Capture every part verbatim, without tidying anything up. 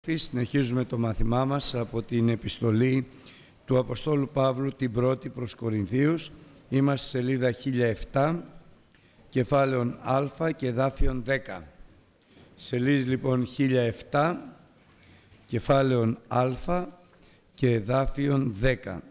Συνεχίζουμε το μάθημά μας από την επιστολή του Αποστόλου Παύλου την πρώτη προς Κορινθίους. Είμαστε σελίδα χίλια επτά, κεφάλαιον Α και εδάφιον δέκα. Σελίδα λοιπόν χίλια επτά, κεφάλαιον Α και εδάφιον δέκα.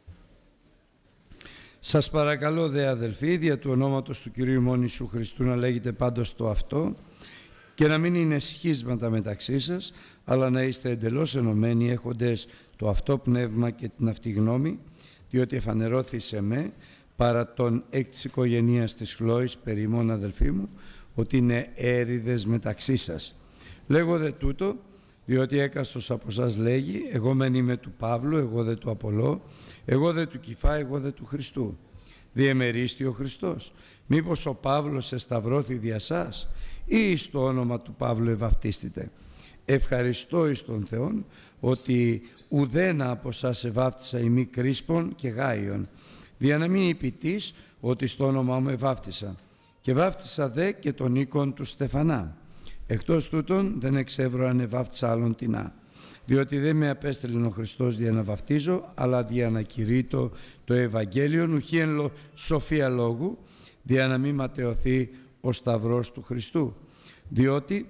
Σας παρακαλώ δε αδελφοί, δια του ονόματος του Κυρίου ημών Ιησού Χριστού, να λέγετε πάντως το αυτό και να μην είναι σχίσματα μεταξύ σας, αλλά να είστε εντελώς ενωμένοι, έχοντες το αυτό πνεύμα και την αυτή γνώμη, διότι εφανερώθη σε με, παρά τον εκ της οικογενείας της Χλόης, περί ημών αδελφοί μου, ότι είναι έρηδες μεταξύ σας. Λέγω δε τούτο, διότι έκαστος από σας λέγει, εγώ μεν είμαι του Παύλου, εγώ δε του Απολώ, εγώ δε του Κηφά, εγώ δε του Χριστού. Διεμερίστη ο Χριστός. Μήπως ο Παύλος εσταυρώθη δια σας, ή στο όνομα του Παύλου ευαυτίστητε. Ευχαριστώ εις τον Θεόν, ότι ουδένα από σας ευάφτισα ημί Κρίσπον και Γάιον, δια να μην υπητής ότι στο όνομα μου ευάφτισα. Και βάφτισα δε και τον οίκον του Στεφανά. Εκτός τούτων δεν εξεύρω αν ευάφτισα άλλον τινά. Διότι δεν με απέστειλε ο Χριστός δια να βαφτίζω, αλλά δια να κηρύττω το Ευαγγέλιο, ουχή εν σοφία λόγου, δια να μην ματαιωθεί ο Σταυρός του Χριστού. Διότι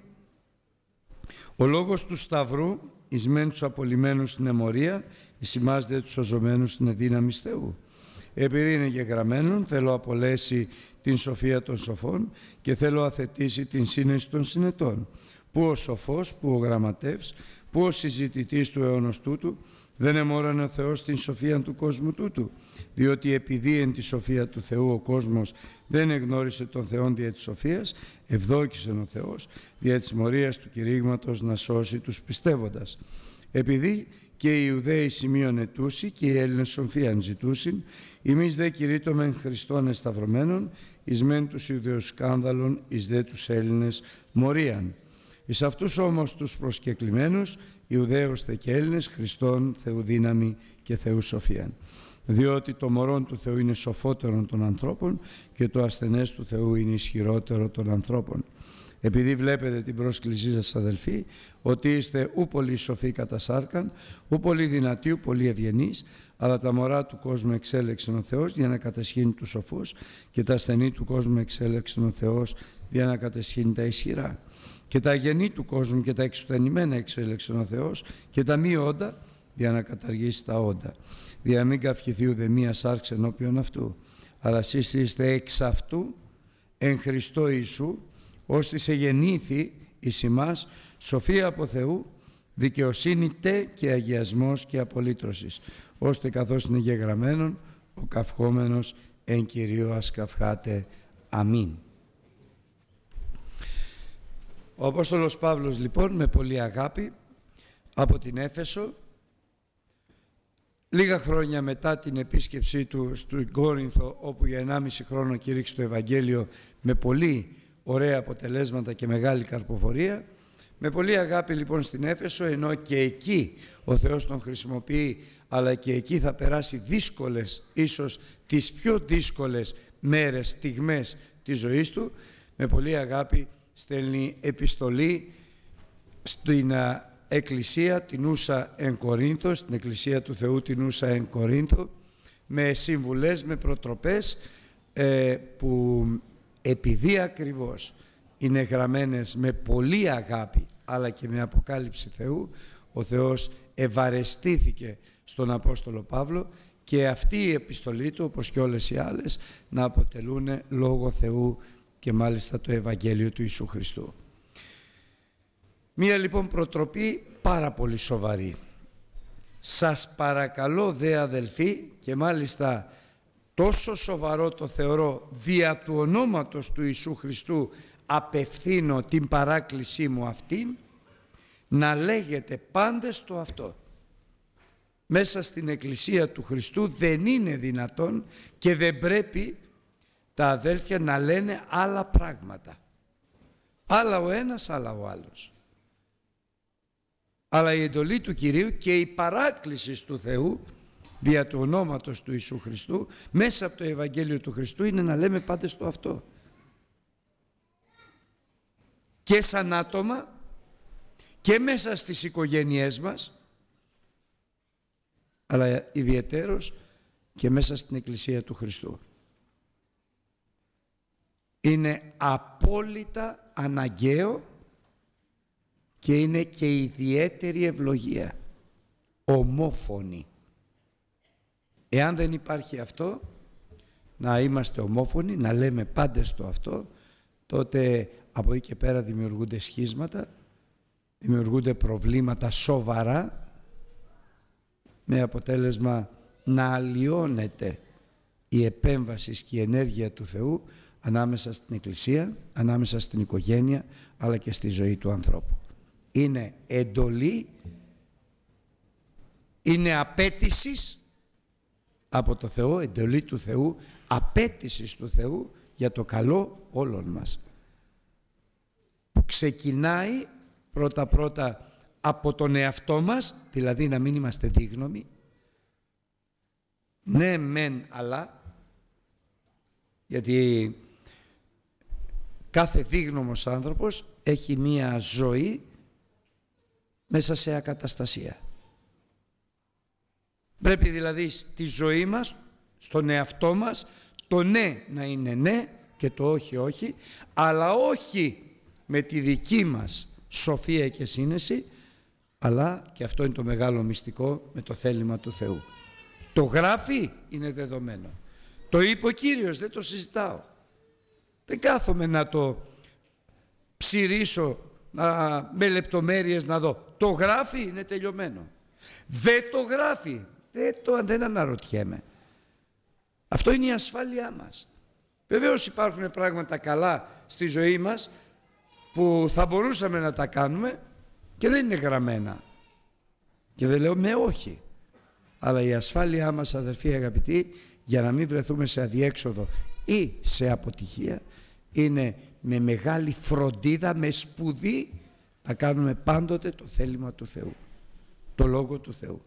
ο λόγος του Σταυρού εις μεν τους απολυμμένους στην αιμορία, εις ημάς δε τους σωζομένους στην δύναμη Θεού. Επειδή είναι γεγραμμένον, θέλω απολέσει την σοφία των σοφών και θέλω αθετήσει την σύνεση των συνετών. Που ο σοφός, που ο γραμματεύς, που ο συζητητής του αιώνος τούτου, δεν εμόρανε ο Θεός την σοφία του κόσμου τούτου, διότι επειδή εν τη σοφία του Θεού ο κόσμος δεν εγνώρισε τον Θεόν δια της σοφίας, ευδόκησε ο Θεός δια της μορίας του κηρύγματος να σώσει τους πιστεύοντας. Επειδή και οι Ιουδαίοι σημείων ετούσι και οι Έλληνες σοφίαν ζητούσιν, εμείς δε κηρύττωμεν Χριστόν εσταυρωμένων, εις μεν τους Ιουδαίους σκάνδαλων, εις δε τους Έλληνες μορίαν. Εις αυτούς όμως τους προσκεκλημένους, Ιουδαίους θε και Έλληνες, Χριστόν Θεού δύναμη και Θεού σοφίαν. Διότι το μωρόν του Θεού είναι σοφότερον των ανθρώπων και το ασθενές του Θεού είναι ισχυρότερο των ανθρώπων. Επειδή βλέπετε την πρόσκλησή σας αδελφοί, ότι είστε ου πολύ σοφοί κατά σάρκαν, ου πολύ δυνατοί, ου πολύ ευγενείς, αλλά τα μωρά του κόσμου εξέλεξε ο Θεός για να κατεσχύνει τους σοφούς και τα ασθενή του κόσμου εξέλεξε ο Θεός για να κατεσχύνει τα ισχυρά. Και τα αγενή του κόσμου και τα εξουθενημένα εξέλεξε ο Θεός και τα μη όντα για να καταργήσει τα όντα. Για να μην καυχηθεί ουδε μία σάρξ ενώπιον αυτού. Αλλά εσείς είστε εξ αυτού εν Χριστώ Ιησού, ώστις εγεννήθη εις ημάς σοφία από Θεού, δικαιοσύνη τε και αγιασμός και απολύτρωσης, ώστε καθώς είναι γεγραμμένον ο καυχόμενος εν Κυρίω ας καυχάτε. Αμήν. Ο Απόστολος Παύλος λοιπόν με πολύ αγάπη από την Έφεσο, λίγα χρόνια μετά την επίσκεψή του στο Κόρινθο, όπου για ενάμιση χρόνο κήρυξε το Ευαγγέλιο με πολύ ωραία αποτελέσματα και μεγάλη καρποφορία, με πολύ αγάπη λοιπόν στην Έφεσο, ενώ και εκεί ο Θεός τον χρησιμοποιεί, αλλά και εκεί θα περάσει δύσκολες, ίσως τις πιο δύσκολες μέρες, στιγμές της ζωής του, με πολύ αγάπη στέλνει επιστολή στην Εκκλησία την ούσα εν Κορίνθο, στην Εκκλησία του Θεού την ούσα εν Κορίνθο, με συμβουλές, με προτροπές ε, που επειδή ακριβώς είναι γραμμένες με πολύ αγάπη αλλά και με αποκάλυψη Θεού, ο Θεός ευαρεστήθηκε στον Απόστολο Παύλο και αυτή η επιστολή του, όπως και όλες οι άλλες, να αποτελούν λόγο Θεού και μάλιστα το Ευαγγέλιο του Ιησού Χριστού. Μία λοιπόν προτροπή πάρα πολύ σοβαρή. Σας παρακαλώ δε αδελφοί, και μάλιστα τόσο σοβαρό το θεωρώ, δια του ονόματος του Ιησού Χριστού απευθύνω την παράκλησή μου αυτήν, να λέγετε πάντες το αυτό. Μέσα στην Εκκλησία του Χριστού δεν είναι δυνατόν και δεν πρέπει τα αδέλφια να λένε άλλα πράγματα. Άλλα ο ένας, άλλα ο άλλος. Αλλά η εντολή του Κυρίου και η παράκληση του Θεού δια του ονόματος του Ιησού Χριστού μέσα από το Ευαγγέλιο του Χριστού είναι να λέμε πάντες το αυτό. Και σαν άτομα και μέσα στις οικογένειές μας, αλλά ιδιαιτέρως και μέσα στην Εκκλησία του Χριστού. Είναι απόλυτα αναγκαίο και είναι και ιδιαίτερη ευλογία, ομόφωνη. Εάν δεν υπάρχει αυτό, να είμαστε ομόφωνοι, να λέμε πάντες το αυτό, τότε από εκεί και πέρα δημιουργούνται σχίσματα, δημιουργούνται προβλήματα σοβαρά, με αποτέλεσμα να αλλοιώνεται η επέμβαση και η ενέργεια του Θεού ανάμεσα στην Εκκλησία, ανάμεσα στην οικογένεια, αλλά και στη ζωή του ανθρώπου. Είναι εντολή, είναι απέτησης από το Θεό, εντολή του Θεού, απέτησης του Θεού για το καλό όλων μας. Που ξεκινάει πρώτα-πρώτα από τον εαυτό μας, δηλαδή να μην είμαστε δύγνωμοι. Ναι μεν αλλά, γιατί κάθε δύγνωμος άνθρωπος έχει μία ζωή μέσα σε ακαταστασία. Πρέπει δηλαδή στη ζωή μας, στον εαυτό μας, το ναι να είναι ναι και το όχι όχι, αλλά όχι με τη δική μας σοφία και σύνεση, αλλά, και αυτό είναι το μεγάλο μυστικό, με το θέλημα του Θεού. Το γράφει, είναι δεδομένο. Το είπε ο Κύριος, δεν το συζητάω. Δεν κάθομαι να το ψηρίσω να, με λεπτομέρειες να δω. Το γράφει, είναι τελειωμένο. Δεν το γράφει, δεν, το, δεν αναρωτιέμαι. Αυτό είναι η ασφάλειά μας. Βεβαίως υπάρχουν πράγματα καλά στη ζωή μας που θα μπορούσαμε να τα κάνουμε και δεν είναι γραμμένα. Και δεν λέω με όχι. Αλλά η ασφάλειά μας, αδερφοί αγαπητοί, για να μην βρεθούμε σε αδιέξοδο ή σε αποτυχία, είναι με μεγάλη φροντίδα, με σπουδή, να κάνουμε πάντοτε το θέλημα του Θεού, το Λόγο του Θεού.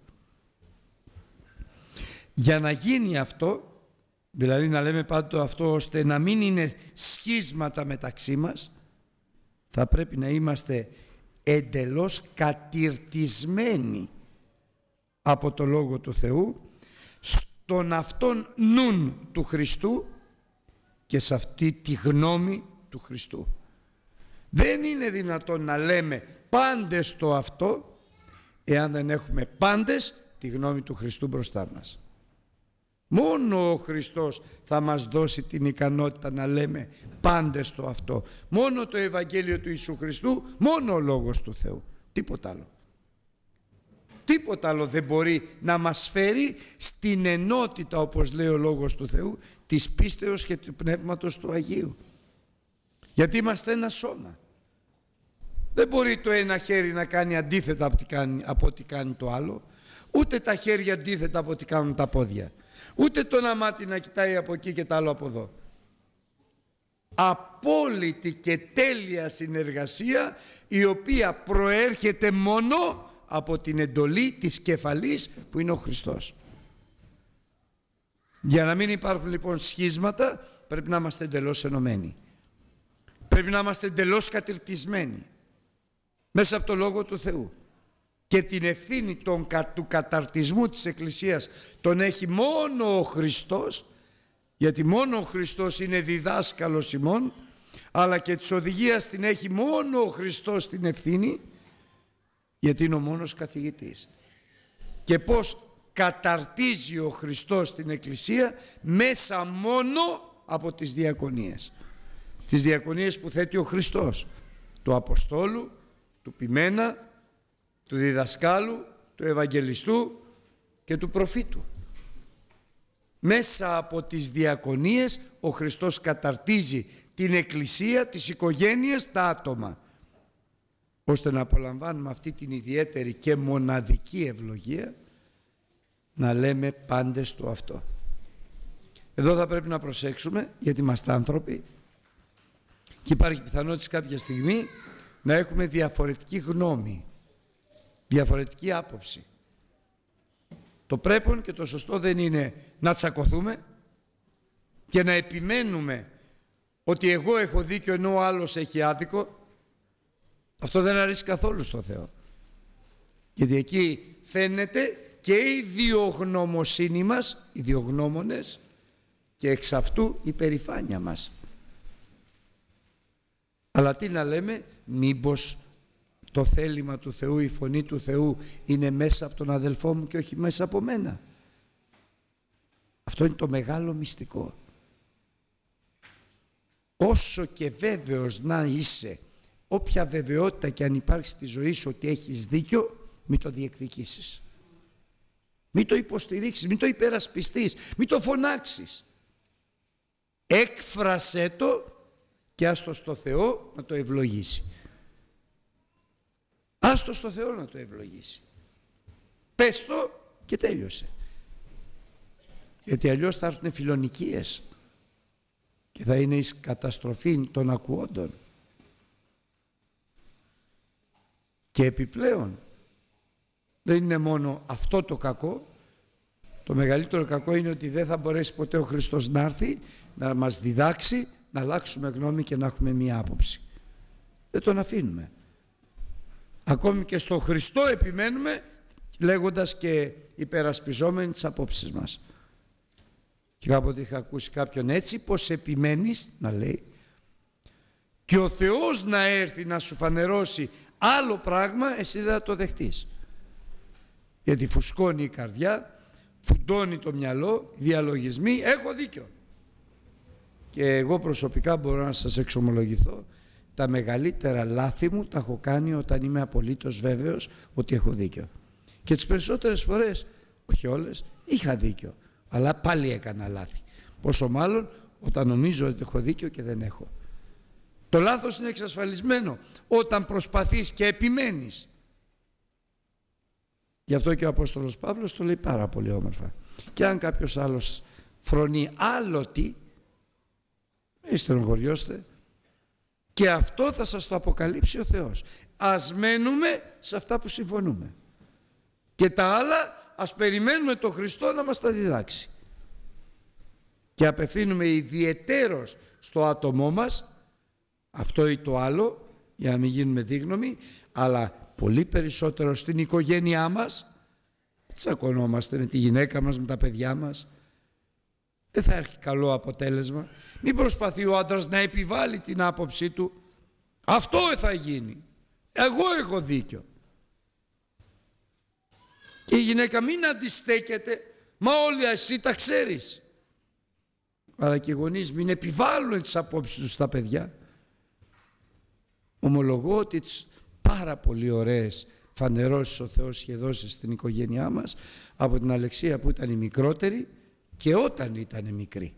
Για να γίνει αυτό, δηλαδή να λέμε πάντοτε αυτό, ώστε να μην είναι σχίσματα μεταξύ μας, θα πρέπει να είμαστε εντελώς κατηρτισμένοι από το Λόγο του Θεού, στον αυτόν νουν του Χριστού και σε αυτή τη γνώμη του Χριστού. Δεν είναι δυνατόν να λέμε πάντες το αυτό, εάν δεν έχουμε πάντες τη γνώμη του Χριστού μπροστά μας. Μόνο ο Χριστός θα μας δώσει την ικανότητα να λέμε πάντες το αυτό. Μόνο το Ευαγγέλιο του Ιησού Χριστού, μόνο ο Λόγος του Θεού. Τίποτα άλλο. Τίποτα άλλο δεν μπορεί να μας φέρει στην ενότητα, όπως λέει ο Λόγος του Θεού, της πίστεως και του Πνεύματος του Αγίου. Γιατί είμαστε ένα σώμα. Δεν μπορεί το ένα χέρι να κάνει αντίθετα από ό,τι κάνει το άλλο, ούτε τα χέρια αντίθετα από ό,τι κάνουν τα πόδια, ούτε το ένα μάτι να κοιτάει από εκεί και το άλλο από εδώ. Απόλυτη και τέλεια συνεργασία, η οποία προέρχεται μόνο από την εντολή της κεφαλής που είναι ο Χριστός. Για να μην υπάρχουν λοιπόν σχίσματα, πρέπει να είμαστε εντελώς ενωμένοι. Πρέπει να είμαστε εντελώς κατηρτισμένοι μέσα από το Λόγο του Θεού. Και την ευθύνη των, του καταρτισμού της Εκκλησίας τον έχει μόνο ο Χριστός, γιατί μόνο ο Χριστός είναι διδάσκαλος ημών, αλλά και της οδηγίας την έχει μόνο ο Χριστός την ευθύνη, γιατί είναι ο μόνος καθηγητής. Και πώς καταρτίζει ο Χριστός την Εκκλησία? Μέσα μόνο από τις διακονίες. Τις διακονίες που θέτει ο Χριστός, του Αποστόλου, του Ποιμένα, του διδασκάλου, του Ευαγγελιστού και του προφήτου. Μέσα από τις διακονίες ο Χριστός καταρτίζει την Εκκλησία, τις οικογένειες, τα άτομα, ώστε να απολαμβάνουμε αυτή την ιδιαίτερη και μοναδική ευλογία να λέμε πάντες το αυτό. Εδώ θα πρέπει να προσέξουμε, γιατί είμαστε άνθρωποι και υπάρχει πιθανότητα κάποια στιγμή να έχουμε διαφορετική γνώμη, διαφορετική άποψη. Το πρέπον και το σωστό δεν είναι να τσακωθούμε και να επιμένουμε ότι εγώ έχω δίκιο ενώ ο άλλος έχει άδικο. Αυτό δεν αρέσει καθόλου στο Θεό. Γιατί εκεί φαίνεται και η διογνωμοσύνη μας, οι διογνώμονες, και εξ αυτού η περηφάνεια μας. Αλλά τι να λέμε, μήπως το θέλημα του Θεού, η φωνή του Θεού είναι μέσα από τον αδελφό μου και όχι μέσα από μένα. Αυτό είναι το μεγάλο μυστικό. Όσο και βέβαιος να είσαι, όποια βεβαιότητα και αν υπάρχει στη ζωή σου ότι έχεις δίκιο, μην το διεκδικήσεις. Μην το υποστηρίξεις, μην το υπερασπιστείς, μην το φωνάξεις. Έκφρασέ το και άστο στο Θεό να το ευλογήσει. Άστο στο Θεό να το ευλογήσει. Πες το και τέλειωσε. Γιατί αλλιώς θα έρθουν φιλονικίες και θα είναι εις καταστροφή των ακουόντων. Και επιπλέον δεν είναι μόνο αυτό το κακό, το μεγαλύτερο κακό είναι ότι δεν θα μπορέσει ποτέ ο Χριστός να έρθει να μας διδάξει να αλλάξουμε γνώμη και να έχουμε μία άποψη. Δεν τον αφήνουμε. Ακόμη και στο Χριστό επιμένουμε, λέγοντας και υπερασπιζόμενοι τις απόψεις μας. Και κάποτε είχα ακούσει κάποιον έτσι, πως επιμένεις, να λέει, και ο Θεός να έρθει να σου φανερώσει άλλο πράγμα, εσύ δεν θα το δεχτείς. Γιατί φουσκώνει η καρδιά, φουντώνει το μυαλό, διαλογισμοί, έχω δίκιο. Και εγώ προσωπικά μπορώ να σας εξομολογηθώ, τα μεγαλύτερα λάθη μου τα έχω κάνει όταν είμαι απολύτως βέβαιος ότι έχω δίκιο. Και τις περισσότερες φορές, όχι όλες, είχα δίκιο, αλλά πάλι έκανα λάθη. Πόσο μάλλον όταν νομίζω ότι έχω δίκιο και δεν έχω. Το λάθος είναι εξασφαλισμένο όταν προσπαθείς και επιμένεις. Γι' αυτό και ο Απόστολος Παύλος το λέει πάρα πολύ όμορφα. Και αν κάποιος άλλος φρονεί άλλο τι, μην στενοχωριώστε, και αυτό θα σας το αποκαλύψει ο Θεός. Ας μένουμε σε αυτά που συμφωνούμε. Και τα άλλα ας περιμένουμε τον Χριστό να μας τα διδάξει. Και απευθύνουμε ιδιαιτέρως στο άτομό μας, αυτό ή το άλλο, για να μην γίνουμε δίγνωμοι, αλλά πολύ περισσότερο στην οικογένειά μας. Τσακωνόμαστε με τη γυναίκα μας, με τα παιδιά μας. Δεν θα έχει καλό αποτέλεσμα. Μην προσπαθεί ο άντρας να επιβάλλει την άποψή του. Αυτό θα γίνει. Εγώ έχω δίκιο. Και η γυναίκα μην αντιστέκεται. Μα όλοι εσύ τα ξέρεις. Αλλά και οι γονείς μην επιβάλλουν τις απόψεις τους στα παιδιά. Ομολογώ ότι τις πάρα πολύ ωραίες φανερώσεις ο Θεός είχε δώσει στην οικογένειά μας από την Αλεξία που ήταν η μικρότερη και όταν ήταν μικρή.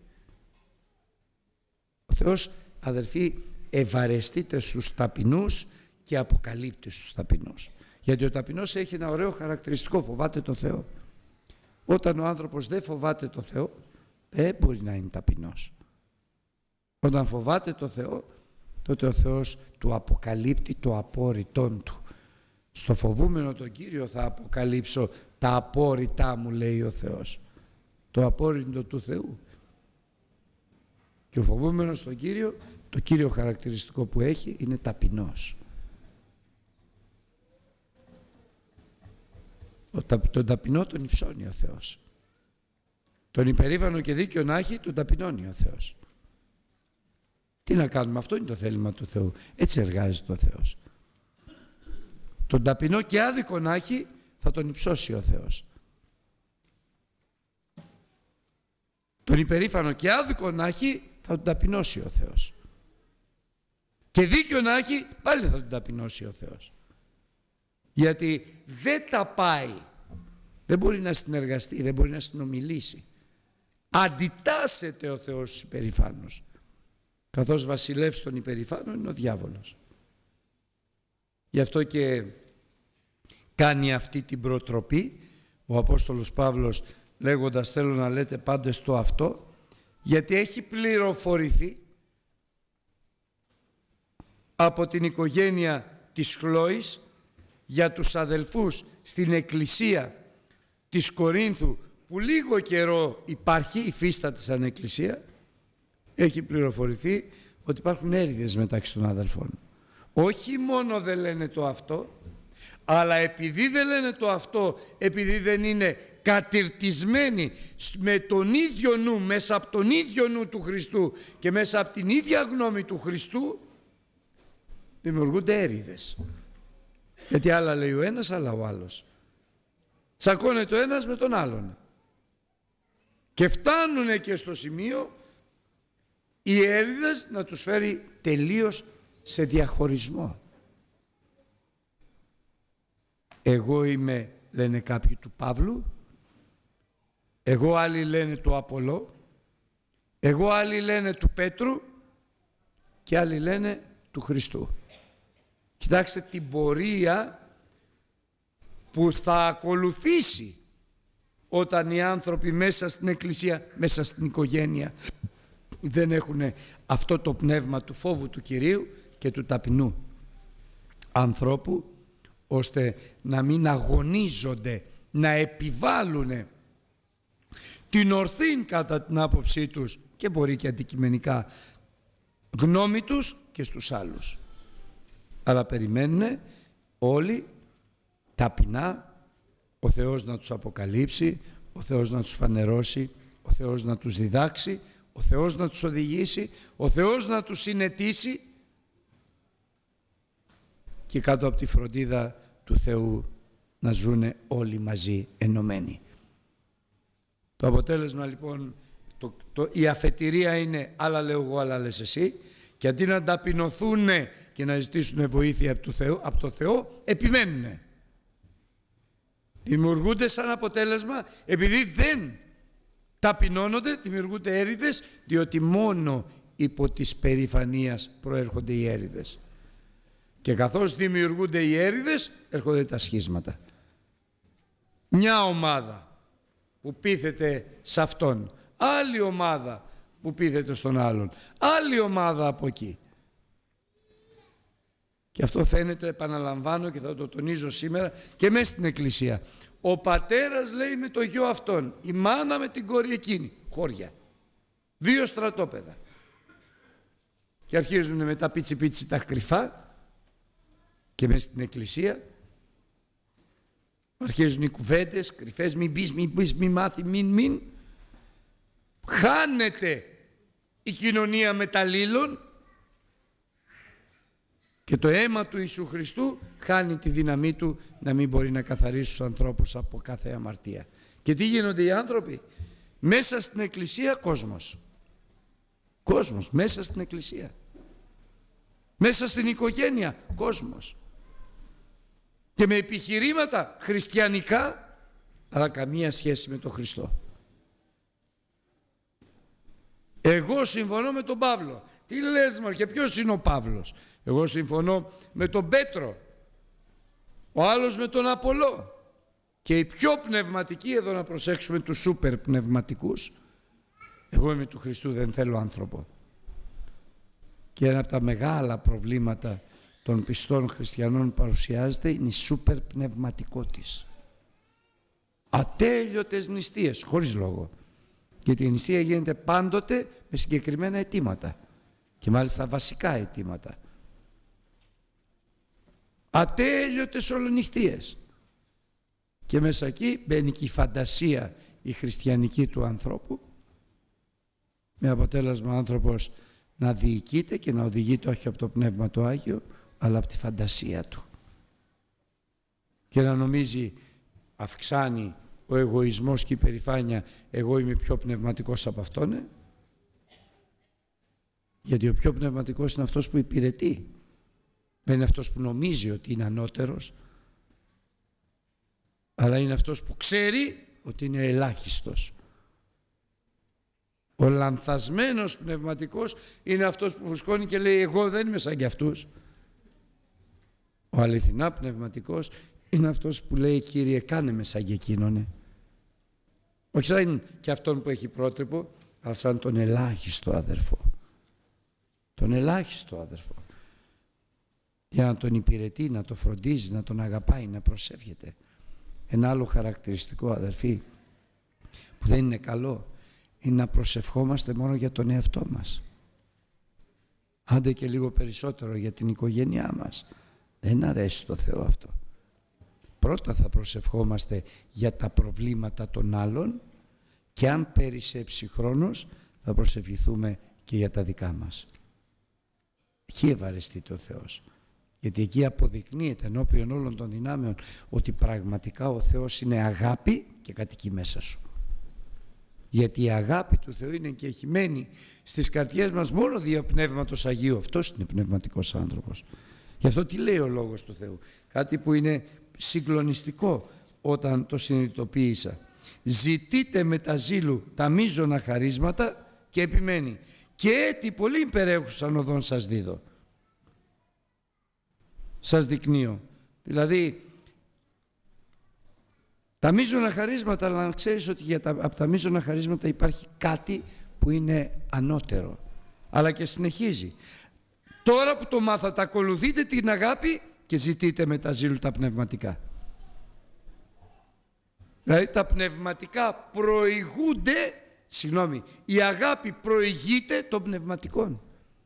Ο Θεός, αδερφοί, ευαρεστείται στους ταπεινούς και αποκαλύπτει στους ταπεινούς. Γιατί ο ταπεινός έχει ένα ωραίο χαρακτηριστικό, φοβάται το Θεό. Όταν ο άνθρωπος δεν φοβάται το Θεό, δεν μπορεί να είναι ταπεινός. Όταν φοβάται το Θεό, τότε ο Θεός του αποκαλύπτει το απόρριτόν του. Στο φοβούμενο τον Κύριο θα αποκαλύψω τα απόρριτά μου, λέει ο Θεός. Το απόρριτο του Θεού. Και ο φοβούμενος τον Κύριο, το κύριο χαρακτηριστικό που έχει είναι ταπεινός. Τον ταπεινό τον υψώνει ο Θεός. Τον υπερήφανο και δίκαιο να έχει, τον ταπεινώνει ο Θεός. Τι να κάνουμε, αυτό είναι το θέλημα του Θεού. Έτσι εργάζεται ο Θεός. Τον ταπεινό και άδικο να έχει, θα τον υψώσει ο Θεός. Τον υπερήφανο και άδικο να έχει, θα τον ταπεινώσει ο Θεός. Και δίκιο να έχει, πάλι θα τον ταπεινώσει ο Θεός. Γιατί δεν τα πάει. Δεν μπορεί να συνεργαστεί, δεν μπορεί να συνομιλήσει. Αντιτάσσεται ο Θεός στους υπερηφάνους. Καθώς βασιλεύς των υπερηφάνων είναι ο διάβολος. Γι' αυτό και κάνει αυτή την προτροπή ο Απόστολος Παύλος, λέγοντας θέλω να λέτε πάντες το αυτό, γιατί έχει πληροφορηθεί από την οικογένεια της Χλόης για τους αδελφούς στην εκκλησία της Κορίνθου που λίγο καιρό υπάρχει, υφίσταται σαν εκκλησία, έχει πληροφορηθεί ότι υπάρχουν έρηδες μεταξύ των αδελφών. Όχι μόνο δεν λένε το αυτό, Αλλά επειδή δεν λένε το αυτό, επειδή δεν είναι κατηρτισμένοι με τον ίδιο νου, μέσα από τον ίδιο νου του Χριστού και μέσα από την ίδια γνώμη του Χριστού, δημιουργούνται έρηδες. Γιατί άλλα λέει ο ένας, άλλα ο άλλος. Τσακώνεται ο ένας με τον άλλον. Και φτάνουν και στο σημείο οι έρηδες να τους φέρει τελείως σε διαχωρισμό. Εγώ είμαι, λένε κάποιοι, του Παύλου, εγώ άλλοι λένε του Απολώ, εγώ άλλοι λένε του Πέτρου και άλλοι λένε του Χριστού. Κοιτάξτε την πορεία που θα ακολουθήσει όταν οι άνθρωποι μέσα στην εκκλησία, μέσα στην οικογένεια δεν έχουν αυτό το πνεύμα του φόβου του Κυρίου και του ταπεινού ανθρώπου, ώστε να μην αγωνίζονται, να επιβάλλουν την ορθή κατά την άποψή τους και μπορεί και αντικειμενικά γνώμη τους και στους άλλους. Αλλά περιμένουν όλοι ταπεινά ο Θεός να τους αποκαλύψει, ο Θεός να τους φανερώσει, ο Θεός να τους διδάξει, ο Θεός να τους οδηγήσει, ο Θεός να τους συνετίσει και κάτω από τη φροντίδα του Θεού να ζουν όλοι μαζί ενωμένοι. Το αποτέλεσμα λοιπόν, το, το, η αφετηρία είναι άλλα λέω εγώ, άλλα λες εσύ, και αντί να ταπεινωθούν και να ζητήσουν βοήθεια από το Θεό, από το Θεό επιμένουν. Δημιουργούνται σαν αποτέλεσμα, επειδή δεν ταπεινώνονται, δημιουργούνται έρηδες, διότι μόνο υπό της περηφανίας προέρχονται οι έρηδες. Και καθώς δημιουργούνται οι έρηδες, έρχονται τα σχίσματα. Μια ομάδα που πείθεται σε αυτόν, άλλη ομάδα που πείθεται στον άλλον, άλλη ομάδα από εκεί. Και αυτό φαίνεται, επαναλαμβάνω και θα το τονίζω σήμερα και μέσα στην εκκλησία. Ο πατέρας λέει με το γιο αυτόν, η μάνα με την κόρη εκείνη, χώρια. Δύο στρατόπεδα. Και αρχίζουν μετά πίτσι πίτσι τα κρυφά και μέσα στην εκκλησία αρχίζουν οι κουβέντες κρυφές, μην πεις, μην πεις, μην μάθει, μην, μην. Χάνεται η κοινωνία μεταλλήλων και το αίμα του Ιησού Χριστού χάνει τη δύναμή του να μην μπορεί να καθαρίσει τους ανθρώπους από κάθε αμαρτία. Και τι γίνονται οι άνθρωποι? Μέσα στην εκκλησία κόσμος. Κόσμος, μέσα στην εκκλησία. Μέσα στην οικογένεια κόσμος. Και με επιχειρήματα χριστιανικά, αλλά καμία σχέση με τον Χριστό. Εγώ συμφωνώ με τον Παύλο. Τι λες μωρέ, και ποιος είναι ο Παύλος? Εγώ συμφωνώ με τον Πέτρο, ο άλλος με τον Απολώ. Και οι πιο πνευματικοί, εδώ να προσέξουμε τους σούπερ πνευματικούς, εγώ είμαι του Χριστού, δεν θέλω άνθρωπο. Και ένα από τα μεγάλα προβλήματα των πιστών χριστιανών παρουσιάζεται είναι η σούπερ πνευματικότης. Ατέλειωτες νηστείες, χωρίς λόγο. Γιατί η νηστεία γίνεται πάντοτε με συγκεκριμένα αιτήματα. Και μάλιστα βασικά αιτήματα. Ατέλειωτες ολονυχτίες. Και μέσα εκεί μπαίνει και η φαντασία η χριστιανική του ανθρώπου, με αποτέλεσμα ο άνθρωπος να διοικείται και να οδηγείται όχι από το Πνεύμα το Άγιο, αλλά από τη φαντασία του. Και να νομίζει, αυξάνει ο εγωισμός και η περηφάνεια, εγώ είμαι πιο πνευματικός από αυτόν. Ε? Γιατί ο πιο πνευματικός είναι αυτός που υπηρετεί. Δεν είναι αυτός που νομίζει ότι είναι ανώτερος, αλλά είναι αυτός που ξέρει ότι είναι ελάχιστος. Ο λανθασμένος πνευματικός είναι αυτός που φουσκώνει και λέει εγώ δεν είμαι σαν κι αυτούς. Ο αληθινά πνευματικός είναι αυτός που λέει Κύριε κάνε με σαν κι εκείνον. Όχι σαν και αυτόν που έχει πρότυπο, αλλά σαν τον ελάχιστο αδερφό. Τον ελάχιστο αδερφό. Για να τον υπηρετεί, να τον φροντίζει, να τον αγαπάει, να προσεύχεται. Ένα άλλο χαρακτηριστικό αδερφοί που δεν είναι καλό είναι να προσευχόμαστε μόνο για τον εαυτό μας. Άντε και λίγο περισσότερο για την οικογένειά μας. Δεν αρέσει στο Θεό αυτό. πρώτα θα προσευχόμαστε για τα προβλήματα των άλλων και αν περισσέψει χρόνος θα προσευχηθούμε και για τα δικά μας. Εκεί ευαρεστείται ο Θεός. Γιατί εκεί αποδεικνύεται ενώπιον όλων των δυνάμεων ότι πραγματικά ο Θεός είναι αγάπη και κατοικεί μέσα σου. Γιατί η αγάπη του Θεού είναι εγκεχημένη στις καρδιές μας μόνο δια Πνεύματος Αγίου. Αυτός είναι πνευματικός άνθρωπος. Γι' αυτό τι λέει ο Λόγος του Θεού? Κάτι που είναι συγκλονιστικό όταν το συνειδητοποίησα. Ζητείτε με τα ζήλου τα μείζωνα χαρίσματα και επιμένει. Και έτη πολύ υπερέχουσαν οδόν σας δίδω. Σας δεικνύω. Δηλαδή τα μείζωνα χαρίσματα, αλλά να ξέρεις ότι για τα, από τα μείζωνα χαρίσματα υπάρχει κάτι που είναι ανώτερο. Αλλά και συνεχίζει. Τώρα που το μάθατε, ακολουθείτε την αγάπη και ζητείτε με τα ζήλου τα πνευματικά. Δηλαδή τα πνευματικά προηγούνται, συγγνώμη, η αγάπη προηγείται των πνευματικών.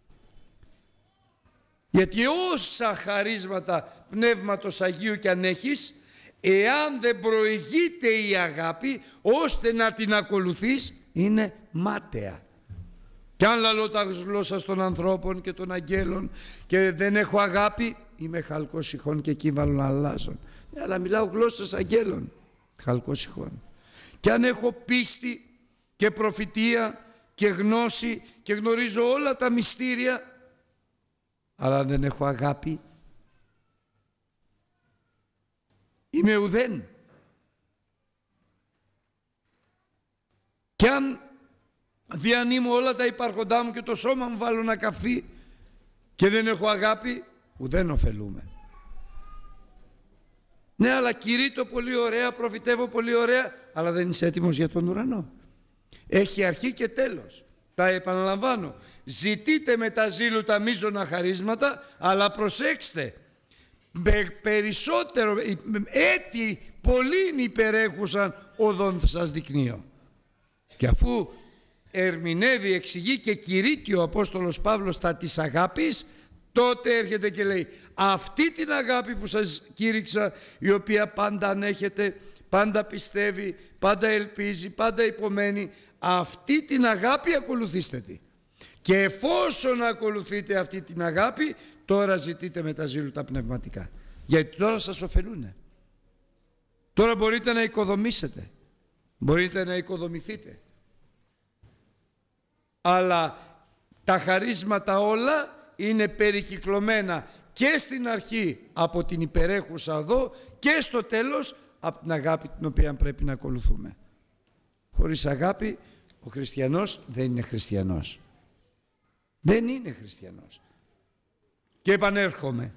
Γιατί όσα χαρίσματα Πνεύματος Αγίου κι αν έχεις, εάν δεν προηγείται η αγάπη ώστε να την ακολουθείς, είναι μάταια. Κι αν λαλώ τα γλώσσα των ανθρώπων και των αγγέλων και δεν έχω αγάπη, είμαι χαλκός ηχών και κύβαλων αλλάζων. Ναι, αλλά μιλάω γλώσσας αγγέλων, χαλκός ηχών. Κι αν έχω πίστη και προφητεία και γνώση και γνωρίζω όλα τα μυστήρια, αλλά δεν έχω αγάπη, είμαι ουδέν. Κι αν διανύμω όλα τα υπάρχοντά μου και το σώμα μου βάλω να καυθεί και δεν έχω αγάπη, ουδέν ωφελούμε. Ναι, αλλά κηρύττω πολύ ωραία, προφητεύω πολύ ωραία, αλλά δεν είσαι έτοιμος για τον ουρανό. Έχει αρχή και τέλος. Τα επαναλαμβάνω. Ζητείτε με τα ζήλου τα μείζωνα χαρίσματα, αλλά προσέξτε, με περισσότερο, έτη πολλήν υπερέχουσαν οδόν σας δεικνύω. Και αφού ερμηνεύει, εξηγεί και κηρύττει ο Απόστολος Παύλος τα της αγάπης, τότε έρχεται και λέει αυτή την αγάπη που σας κήρυξα, η οποία πάντα ανέχεται, πάντα πιστεύει, πάντα ελπίζει, πάντα υπομένει, αυτή την αγάπη ακολουθήστε τη. Και εφόσον ακολουθείτε αυτή την αγάπη, τώρα ζητείτε με τα ζήλου τα πνευματικά. Γιατί τώρα σας ωφελούνε. Τώρα μπορείτε να οικοδομήσετε. Μπορείτε να οικοδομηθείτε. Αλλά τα χαρίσματα όλα είναι περικυκλωμένα και στην αρχή από την υπερέχουσα οδό και στο τέλος από την αγάπη την οποία πρέπει να ακολουθούμε. Χωρίς αγάπη ο χριστιανός δεν είναι χριστιανός. Δεν είναι χριστιανός. Και επανέρχομαι.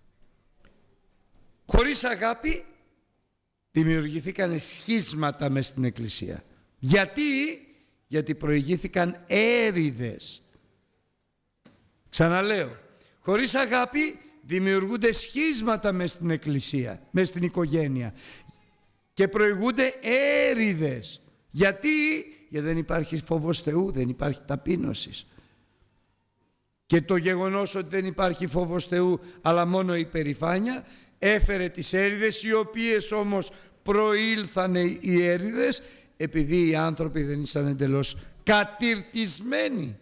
Χωρίς αγάπη δημιουργηθήκαν σχίσματα μες στην Εκκλησία. Γιατί? Γιατί προηγήθηκαν έρηδες. Ξαναλέω, χωρίς αγάπη δημιουργούνται σχίσματα μες στην Εκκλησία, μες στην οικογένεια και προηγούνται έρηδες. Γιατί? Γιατί δεν υπάρχει φόβος Θεού, δεν υπάρχει ταπείνωση. Και το γεγονός ότι δεν υπάρχει φόβος Θεού αλλά μόνο η υπερηφάνεια έφερε τις έρηδες, οι οποίες όμως προήλθανε οι έρηδες επειδή οι άνθρωποι δεν ήσαν εντελώς κατηρτισμένοι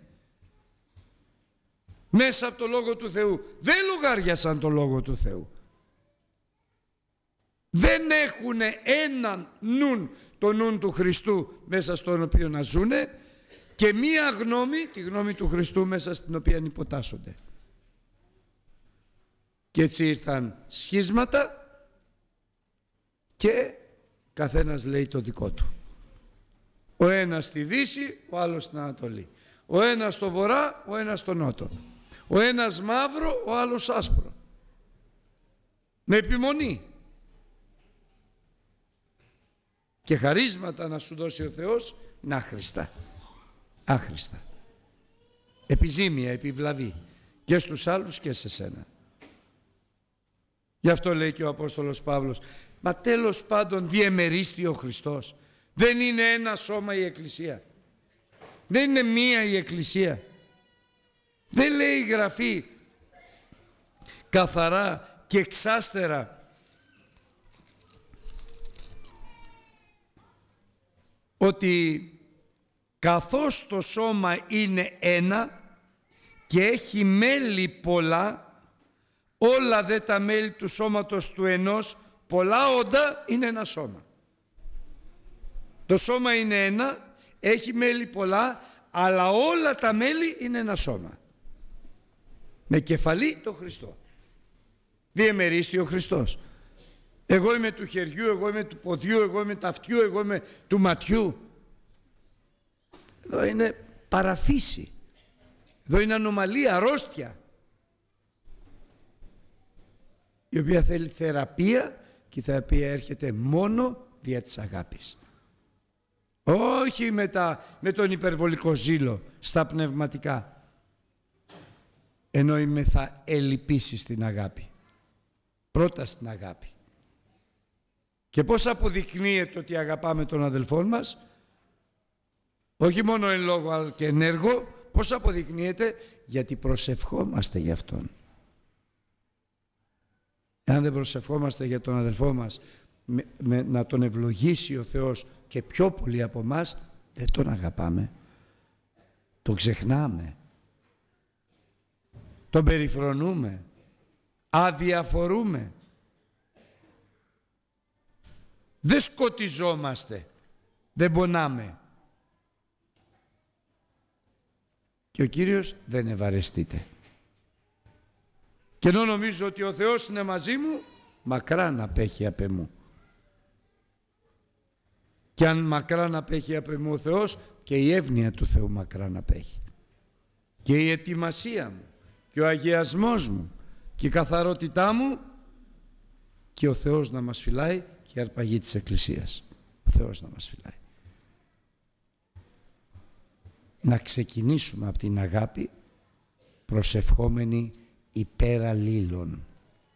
μέσα από το Λόγο του Θεού. Δεν λογάριασαν το Λόγο του Θεού. Δεν έχουν έναν νουν, το νουν του Χριστού μέσα στον οποίο να ζουνε και μία γνώμη, τη γνώμη του Χριστού μέσα στην οποία υποτάσσονται. Και έτσι ήρθαν σχίσματα και καθένας λέει το δικό του. Ο ένας στη Δύση, ο άλλος στην Ανατολή. Ο ένας στο Βορρά, ο ένας στο Νότο. Ο ένας μαύρο, ο άλλος άσπρο. Με επιμονή. Και χαρίσματα να σου δώσει ο Θεός είναι άχρηστα. Άχρηστα. Επιζήμια, επιβλαβή. Και στους άλλους και σε σένα. Γι' αυτό λέει και ο Απόστολος Παύλος, μα τέλος πάντων διεμερίστη ο Χριστός. Δεν είναι ένα σώμα η Εκκλησία. Δεν είναι μία η Εκκλησία. Δεν λέει η Γραφή καθαρά και εξάστερα ότι καθώς το σώμα είναι ένα και έχει μέλη πολλά, όλα δε τα μέλη του σώματος του ενός, πολλά όντα, είναι ένα σώμα. Το σώμα είναι ένα, έχει μέλη πολλά, αλλά όλα τα μέλη είναι ένα σώμα. Με κεφαλή το Χριστό. Διεμερίστη ο Χριστός. Εγώ είμαι του χεριού, εγώ είμαι του ποδιού, εγώ είμαι του αυτιού, εγώ είμαι του ματιού. Εδώ είναι παραφύση. Εδώ είναι ανομαλία, αρρώστια, η οποία θέλει θεραπεία, και η θεραπεία έρχεται μόνο δια της αγάπης. Όχι με, τα, με τον υπερβολικό ζήλο στα πνευματικά, ενώ είμαι θα ελλειπήσει στην αγάπη. Πρώτα στην αγάπη. Και πώς αποδεικνύεται ότι αγαπάμε τον αδελφόν μας? Όχι μόνο εν λόγω αλλά και εν έργο. Πώς αποδεικνύεται? Γιατί προσευχόμαστε για αυτόν. Εάν δεν προσευχόμαστε για τον αδελφό μας, με, με, να τον ευλογήσει ο Θεός και πιο πολύ από μας, δεν τον αγαπάμε. Τον ξεχνάμε. Τον περιφρονούμε. Αδιαφορούμε. Δεν σκοτιζόμαστε. Δεν πονάμε. Και ο Κύριος δεν ευαρεστείται. Και ενώ νομίζω ότι ο Θεός είναι μαζί μου, μακράν απέχει απ' εμού. Και αν μακράν απέχει απ' εμού ο Θεός, και η εύνοια του Θεού μακράν απέχει. Και η ετοιμασία μου, και ο αγιασμός μου, και η καθαρότητά μου, και ο Θεός να μας φυλάει, και η αρπαγή της Εκκλησίας. Ο Θεός να μας φυλάει. Να ξεκινήσουμε από την αγάπη, προσευχόμενοι υπέρ αλλήλων.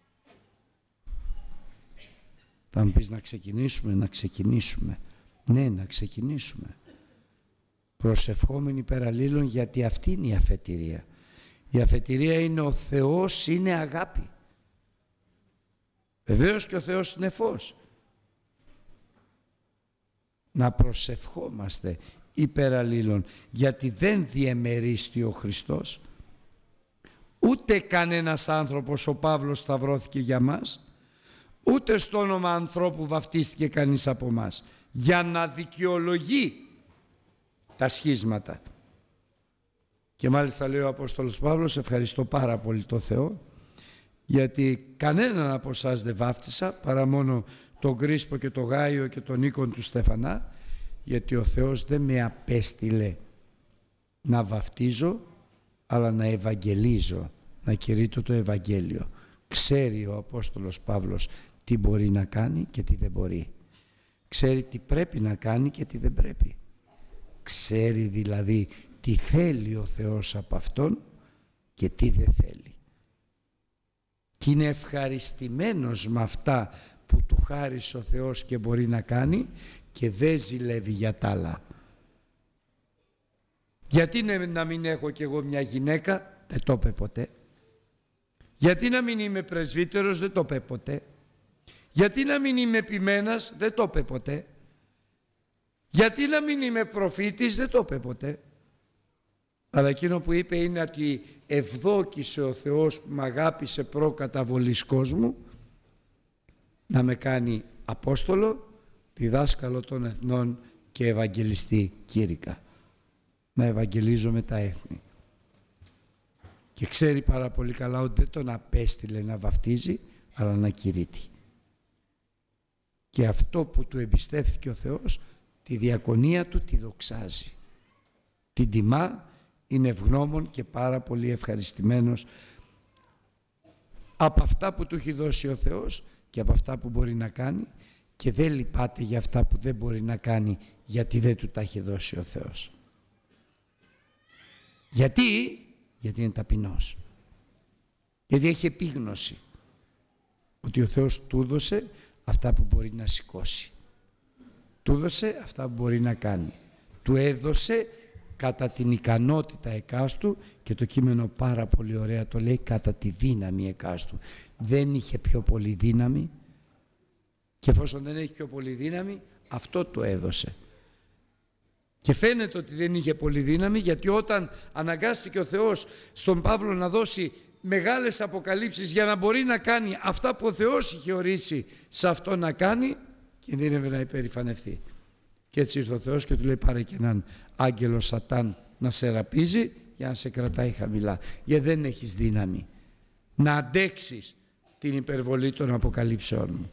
Θα μου πεις να ξεκινήσουμε, να ξεκινήσουμε. Ναι, να ξεκινήσουμε. Προσευχόμενοι υπέρ αλλήλων, γιατί αυτή είναι η αφετηρία. Η αφετηρία είναι ο Θεός είναι αγάπη. Βεβαίως και ο Θεός είναι φως. Να προσευχόμαστε υπέρ αλλήλων, γιατί δεν διεμερίστη ο Χριστός, ούτε κανένας άνθρωπος, ο Παύλος σταυρώθηκε για μας, ούτε στο όνομα ανθρώπου βαφτίστηκε κανείς από μας, για να δικαιολογεί τα σχίσματα. Και μάλιστα λέει ο Απόστολος Παύλος, ευχαριστώ πάρα πολύ το Θεό, γιατί κανέναν από εσάς δεν βάφτισα, παρά μόνο τον Κρίσπο και τον Γάιο και τον Νίκον του Στεφανά, γιατί ο Θεός δεν με απέστειλε να βαφτίζω, αλλά να ευαγγελίζω, να κηρύττω το Ευαγγέλιο. Ξέρει ο Απόστολος Παύλος τι μπορεί να κάνει και τι δεν μπορεί. Ξέρει τι πρέπει να κάνει και τι δεν πρέπει. Ξέρει δηλαδή τι θέλει ο Θεός από αυτόν και τι δεν θέλει. Και είναι ευχαριστημένος με αυτά που του χάρισε ο Θεός και μπορεί να κάνει, και δεν ζηλεύει για τ' άλλα. Γιατί να μην έχω κι εγώ μια γυναίκα? Δεν το είπε ποτέ. Γιατί να μην είμαι πρεσβύτερος? Δεν το είπε ποτέ. Γιατί να μην είμαι επιμένας? Δεν το είπε ποτέ. Γιατί να μην είμαι προφήτης? Δεν το είπε ποτέ. Αλλά εκείνο που είπε είναι ότι ευδόκησε ο Θεός που με αγάπησε προκαταβολής κόσμου να με κάνει Απόστολο, διδάσκαλο των εθνών και Ευαγγελιστή κήρυκα. Να ευαγγελίζω με τα έθνη. Και ξέρει πάρα πολύ καλά ότι δεν τον απέστειλε να βαφτίζει, αλλά να κηρύττει. Και αυτό που του εμπιστεύθηκε ο Θεός, τη διακονία του τη δοξάζει. Την τιμά, είναι ευγνώμων και πάρα πολύ ευχαριστημένος από αυτά που του έχει δώσει ο Θεός και από αυτά που μπορεί να κάνει, και δεν λυπάται για αυτά που δεν μπορεί να κάνει, γιατί δεν του τα έχει δώσει ο Θεός. Γιατί? Γιατί είναι ταπεινός. Γιατί έχει επίγνωση ότι ο Θεός του έδωσε αυτά που μπορεί να σηκώσει. Του έδωσε αυτά που μπορεί να κάνει. Του έδωσε κατά την ικανότητα εκάστου, και το κείμενο πάρα πολύ ωραία το λέει, κατά τη δύναμη εκάστου. Δεν είχε πιο πολύ δύναμη, και εφόσον δεν έχει πιο πολύ δύναμη, αυτό το έδωσε. Και φαίνεται ότι δεν είχε πολύ δύναμη, γιατί όταν αναγκάστηκε ο Θεός στον Παύλο να δώσει μεγάλες αποκαλύψεις για να μπορεί να κάνει αυτά που ο Θεός είχε ορίσει σε αυτό να κάνει, κινδύνευε να υπερηφανευτεί. Και έτσι ήρθε ο Θεός και του λέει: πάρε και έναν άγγελο Σατάν να σε ραπίζει για να σε κρατάει χαμηλά, γιατί δεν έχεις δύναμη να αντέξεις την υπερβολή των αποκαλύψεών μου.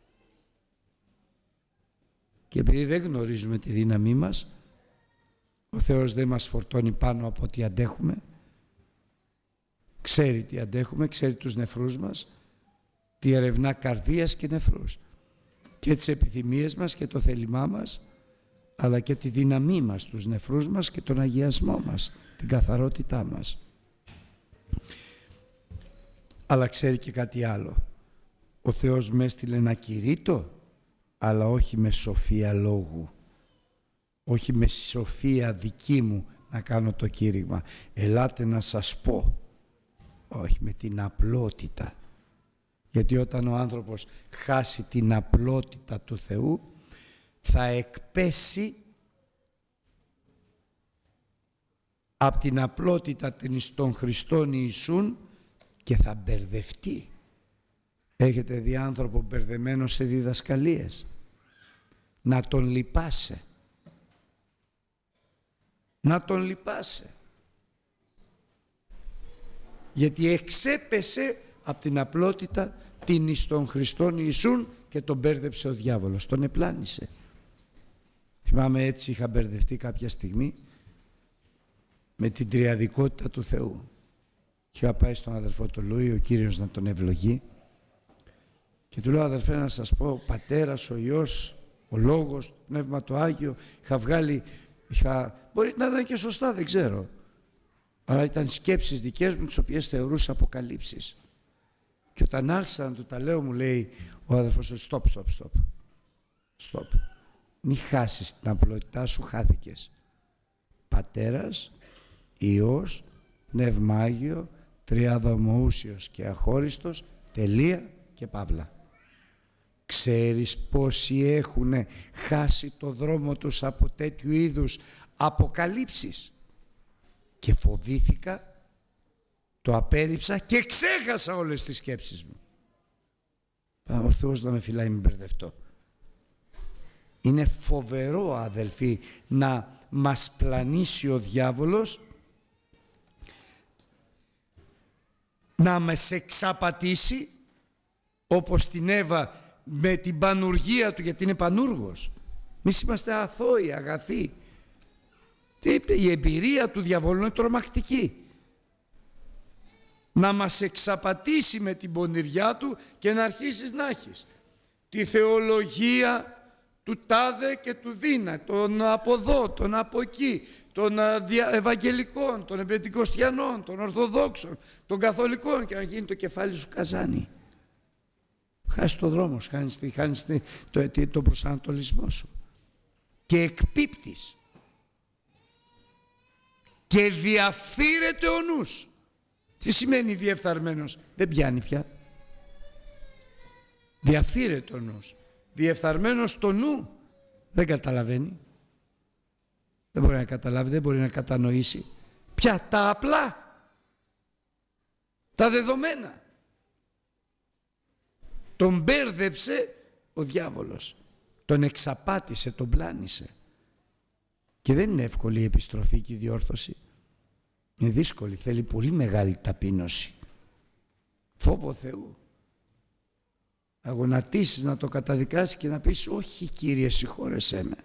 Και επειδή δεν γνωρίζουμε τη δύναμή μας, ο Θεός δεν μας φορτώνει πάνω από ό,τι αντέχουμε. Ξέρει τι αντέχουμε, ξέρει τους νεφρούς μας, τι ερευνά καρδίας και νεφρούς, και τις επιθυμίες μας και το θέλημά μας, αλλά και τη δύναμή μας, τους νεφρούς μας και τον αγιασμό μας, την καθαρότητά μας. Αλλά ξέρει και κάτι άλλο. Ο Θεός με έστειλε να κηρύττω, αλλά όχι με σοφία λόγου, όχι με σοφία δική μου να κάνω το κήρυγμα. Ελάτε να σας πω. Όχι, με την απλότητα. Γιατί όταν ο άνθρωπος χάσει την απλότητα του Θεού, θα εκπέσει από την απλότητα των Χριστών Ιησούν και θα μπερδευτεί. Έχετε δει άνθρωπο μπερδεμένο σε διδασκαλίες? Να τον λυπάσαι. Να τον λυπάσαι. Γιατί εξέπεσε από την απλότητα την εις των Χριστών Ιησούν και τον μπέρδεψε ο διάβολος, τον επλάνησε. Θυμάμαι, έτσι είχα μπερδευτεί κάποια στιγμή με την τριαδικότητα του Θεού. Και είχα πάει στον αδερφό του Λούι, ο Κύριος να τον ευλογεί, και του λέω: αδερφέ, να σας πω, ο Πατέρας, ο Υιός, ο Λόγος, το Πνεύμα το Άγιο, είχα βγάλει, είχα, μπορεί να ήταν και σωστά, δεν ξέρω, αλλά ήταν σκέψεις δικές μου, τις οποίες θεωρούσα αποκαλύψεις. Και όταν άρχισα να του τα λέω, μου λέει ο αδερφός: stop, stop, stop, stop. Μη χάσεις την απλότητά σου, χάθηκες. Πατέρας, Υιός, Πνεύμα Άγιο, τριάδα ομοούσιος και αχώριστος, τελεία και παύλα. Ξέρεις πόσοι έχουν χάσει το δρόμο τους από τέτοιου είδους αποκαλύψεις? Και φοβήθηκα, το απέρριψα και ξέχασα όλες τις σκέψεις μου. Ο Θεός να με φυλάει, μην μπερδευτώ. Είναι φοβερό, αδελφοί, να μας πλανήσει ο διάβολος, να μας εξαπατήσει όπως την Εύα με την πανουργία του, γιατί είναι πανούργος. Εμείς είμαστε αθώοι, αγαθοί. Η εμπειρία του διαβόλου είναι τρομακτική. Να μας εξαπατήσει με την πονηριά του και να αρχίσεις να έχεις τη θεολογία του τάδε και του δίνα, των από εδώ, των από εκεί, των Ευαγγελικών, των Πεντηκοστιανών, των Ορθοδόξων, των Καθολικών, και να γίνει το κεφάλι σου καζάνι. Χάσεις το δρόμο σου, χάνεις, χάνεις το, το, το προσανατολισμό σου και εκπίπτεις και διαφθείρεται ο νους. Τι σημαίνει διεφθαρμένος? Δεν πιάνει πια. Διαφθείρεται ο νους. Διεφθαρμένος το νου δεν καταλαβαίνει. Δεν μπορεί να καταλάβει, δεν μπορεί να κατανοήσει πια τα απλά, τα δεδομένα. Τον μπέρδεψε ο διάβολος, τον εξαπάτησε, τον πλάνησε. Και δεν είναι εύκολη η επιστροφή και η διόρθωση. Είναι δύσκολη, θέλει πολύ μεγάλη ταπείνωση, φόβο Θεού. Να γονατίσεις, να το καταδικάσεις και να πεις: όχι Κύριε, συγχώρεσέ με.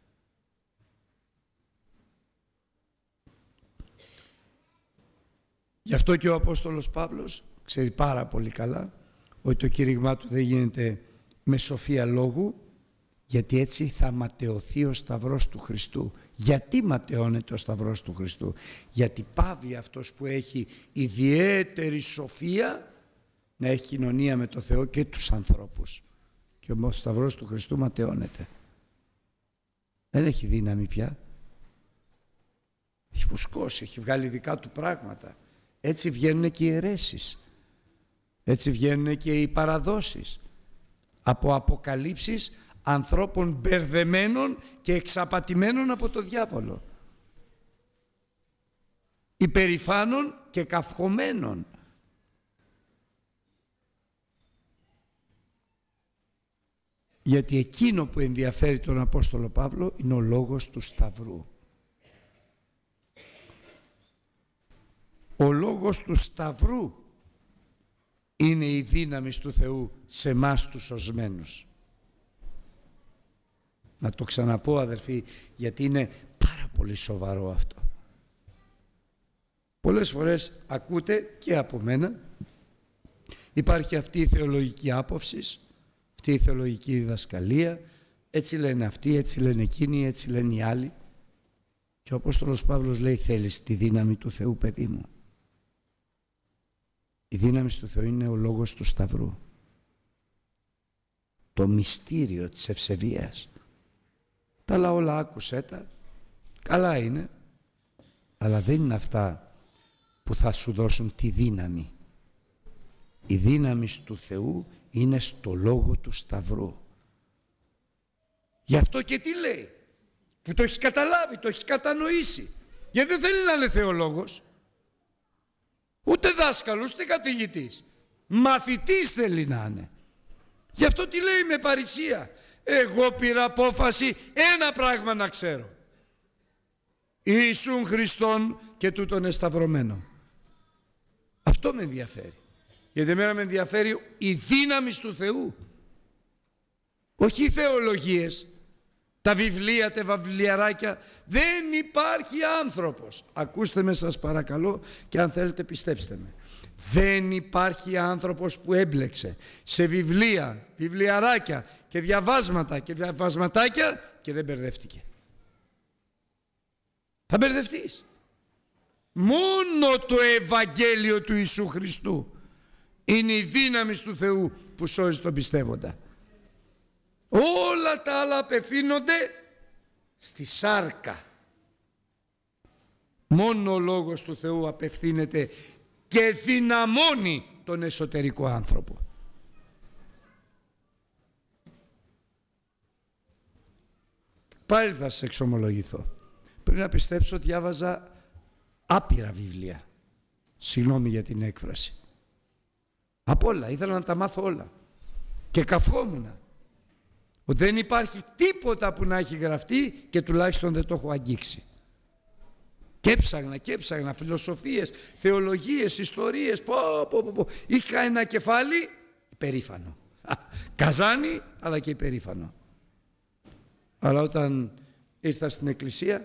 Γι' αυτό και ο Απόστολος Παύλος ξέρει πάρα πολύ καλά ότι το κήρυγμά του δεν γίνεται με σοφία λόγου, γιατί έτσι θα ματαιωθεί ο σταυρός του Χριστού. Γιατί ματαιώνεται ο σταυρός του Χριστού? Γιατί πάβει αυτός που έχει ιδιαίτερη σοφία να έχει κοινωνία με το Θεό και τους ανθρώπους. Και ο σταυρός του Χριστού ματαιώνεται. Δεν έχει δύναμη πια. Έχει φουσκώσει, έχει βγάλει δικά του πράγματα. Έτσι βγαίνουν και οι αιρέσεις. Έτσι βγαίνουν και οι παραδόσεις. Από αποκαλύψεις, ανθρώπων μπερδεμένων και εξαπατημένων από το διάβολο, υπερηφάνων και καυχωμένων. Γιατί εκείνο που ενδιαφέρει τον Απόστολο Παύλο είναι ο λόγος του Σταυρού. Ο λόγος του Σταυρού είναι η δύναμη του Θεού σε εμάς τους σωσμένους. Να το ξαναπώ, αδερφοί, γιατί είναι πάρα πολύ σοβαρό αυτό. Πολλές φορές ακούτε και από μένα, υπάρχει αυτή η θεολογική άποψη, αυτή η θεολογική διδασκαλία, έτσι λένε αυτοί, έτσι λένε εκείνοι, έτσι λένε οι άλλοι. Και ο Απόστολος Παύλος λέει, θέλεις τη δύναμη του Θεού, παιδί μου? Η δύναμη του Θεού είναι ο λόγος του Σταυρού. Το μυστήριο της ευσεβίας. Τα άλλα όλα άκουσέ τα, καλά είναι, αλλά δεν είναι αυτά που θα σου δώσουν τη δύναμη. Η δύναμη του Θεού είναι στο λόγο του Σταυρού. Γι' αυτό και τι λέει, που το έχει καταλάβει, το έχει κατανοήσει. Γιατί δεν θέλει να είναι θεολόγος, ούτε δάσκαλος, ούτε καθηγητής. Μαθητής θέλει να είναι. Γι' αυτό τι λέει με παρησία. Εγώ πήρα απόφαση ένα πράγμα να ξέρω. Ιησούν Χριστόν και τούτον εσταυρωμένο. Αυτό με ενδιαφέρει. Γιατί εμένα με ενδιαφέρει η δύναμη του Θεού. Όχι οι θεολογίες, τα βιβλία, τα βαβλιαράκια. Δεν υπάρχει άνθρωπος. Ακούστε με σας παρακαλώ, και αν θέλετε πιστέψτε με. Δεν υπάρχει άνθρωπος που έμπλεξε σε βιβλία, βιβλιαράκια και διαβάσματα και διαβασματάκια και δεν μπερδεύτηκε. Θα μπερδευτείς. Μόνο το Ευαγγέλιο του Ιησού Χριστού είναι η δύναμη του Θεού που σώζει τον πιστεύοντα. Όλα τα άλλα απευθύνονται στη σάρκα. Μόνο ο λόγος του Θεού απευθύνεται και δυναμώνει τον εσωτερικό άνθρωπο. Πάλι θα σας εξομολογηθώ. Πριν να πιστέψω διάβαζα άπειρα βιβλία. Συγγνώμη για την έκφραση. Απ' όλα, ήθελα να τα μάθω όλα. Και καυχόμουν. Ότι δεν υπάρχει τίποτα που να έχει γραφτεί και τουλάχιστον δεν το έχω αγγίξει. Και έψαγνα και έψαγνα φιλοσοφίες, θεολογίες, ιστορίες. Πω, πω, πω, πω. Είχα ένα κεφάλι υπερήφανο. Καζάνι αλλά και υπερήφανο. Αλλά όταν ήρθα στην εκκλησία